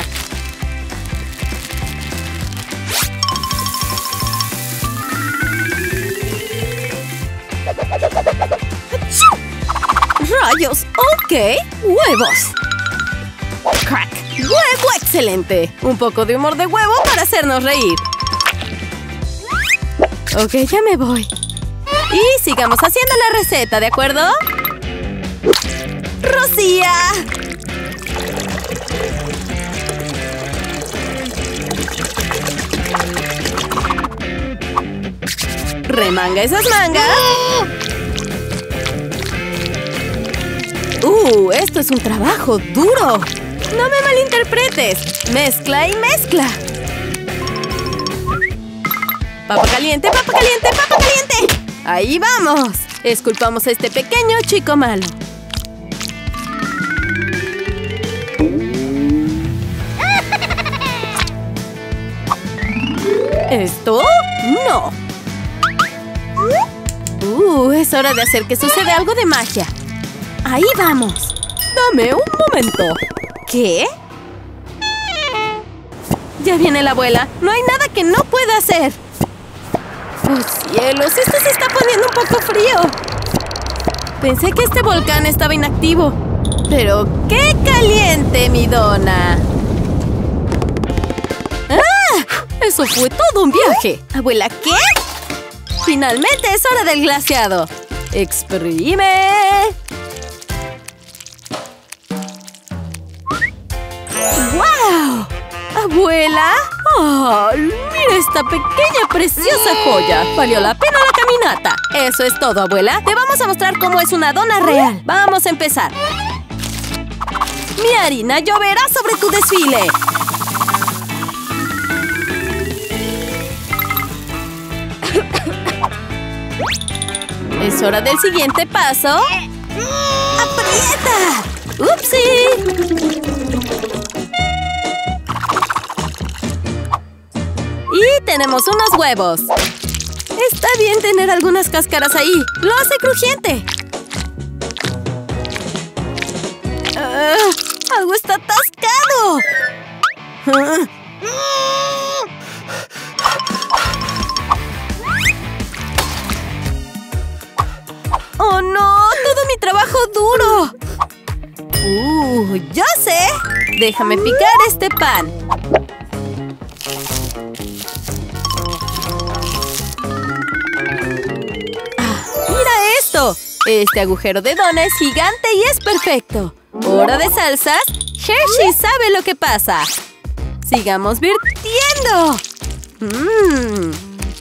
¡Rayos! ¡Ok! ¡Huevos! ¡Crack! ¡Huevo excelente! Un poco de humor de huevo para hacernos reír. Ok, ya me voy. Y sigamos haciendo la receta, ¿de acuerdo? ¡Rocía! ¡Remanga esas mangas! ¡Uh! Esto es un trabajo duro. No me malinterpretes. Mezcla y mezcla. Papa caliente, papa caliente, papa caliente. ¡Ahí vamos! Esculpamos a este pequeño chico malo. ¿Esto? ¡No! ¡Uh! Es hora de hacer que suceda algo de magia. ¡Ahí vamos! ¡Dame un momento! ¿Qué? Ya viene la abuela. No hay nada que no pueda hacer. ¡Oh, cielos! Esto se está poniendo un poco frío. Pensé que este volcán estaba inactivo. ¡Pero qué caliente, mi dona! ¡Ah! ¡Eso fue todo un viaje! Abuela, ¿qué? ¡Finalmente es hora del glaseado! ¡Exprime! ¡Wow! ¿Abuela? ¡Oh! ¡Mira esta pequeña preciosa joya! ¡Valió la pena la caminata! Eso es todo, abuela. Te vamos a mostrar cómo es una dona real. Vamos a empezar. Mi harina lloverá sobre tu desfile. Es hora del siguiente paso. ¡Aprieta! ¡Upsi! Y tenemos unos huevos. Está bien tener algunas cáscaras ahí. Lo hace crujiente. Uh, ¡Algo está atascado! Uh. ¡Oh, no! ¡Todo mi trabajo duro! ¡Uh! ¡Ya sé! Déjame picar este pan. ¡Ah! ¡Mira esto! Este agujero de dona es gigante y es perfecto. ¿Hora de salsas? Hershey sabe lo que pasa. ¡Sigamos virtiendo! ¡Mmm!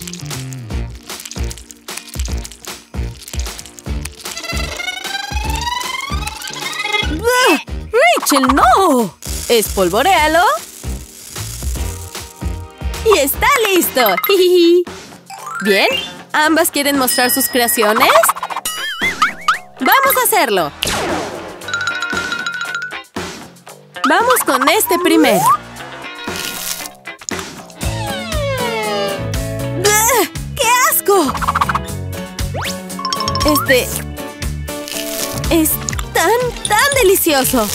¡Rachel, no! Espolvoréalo. ¡Y está listo! ¿Bien? ¿Ambas quieren mostrar sus creaciones? ¡Vamos a hacerlo! Vamos con este primero. ¡Qué asco! Este... es tan, tan delicioso.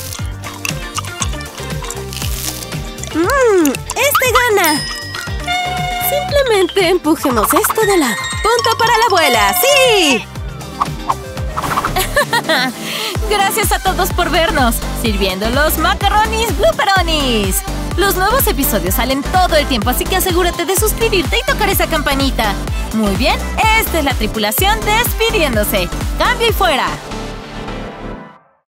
¡Mmm! ¡Este gana! Simplemente empujemos esto de lado. ¡Punto para la abuela! ¡Sí! Gracias a todos por vernos, sirviendo los macarronis blooperonis. Los nuevos episodios salen todo el tiempo, así que asegúrate de suscribirte y tocar esa campanita. Muy bien, esta es la tripulación despidiéndose. ¡Cambio y fuera!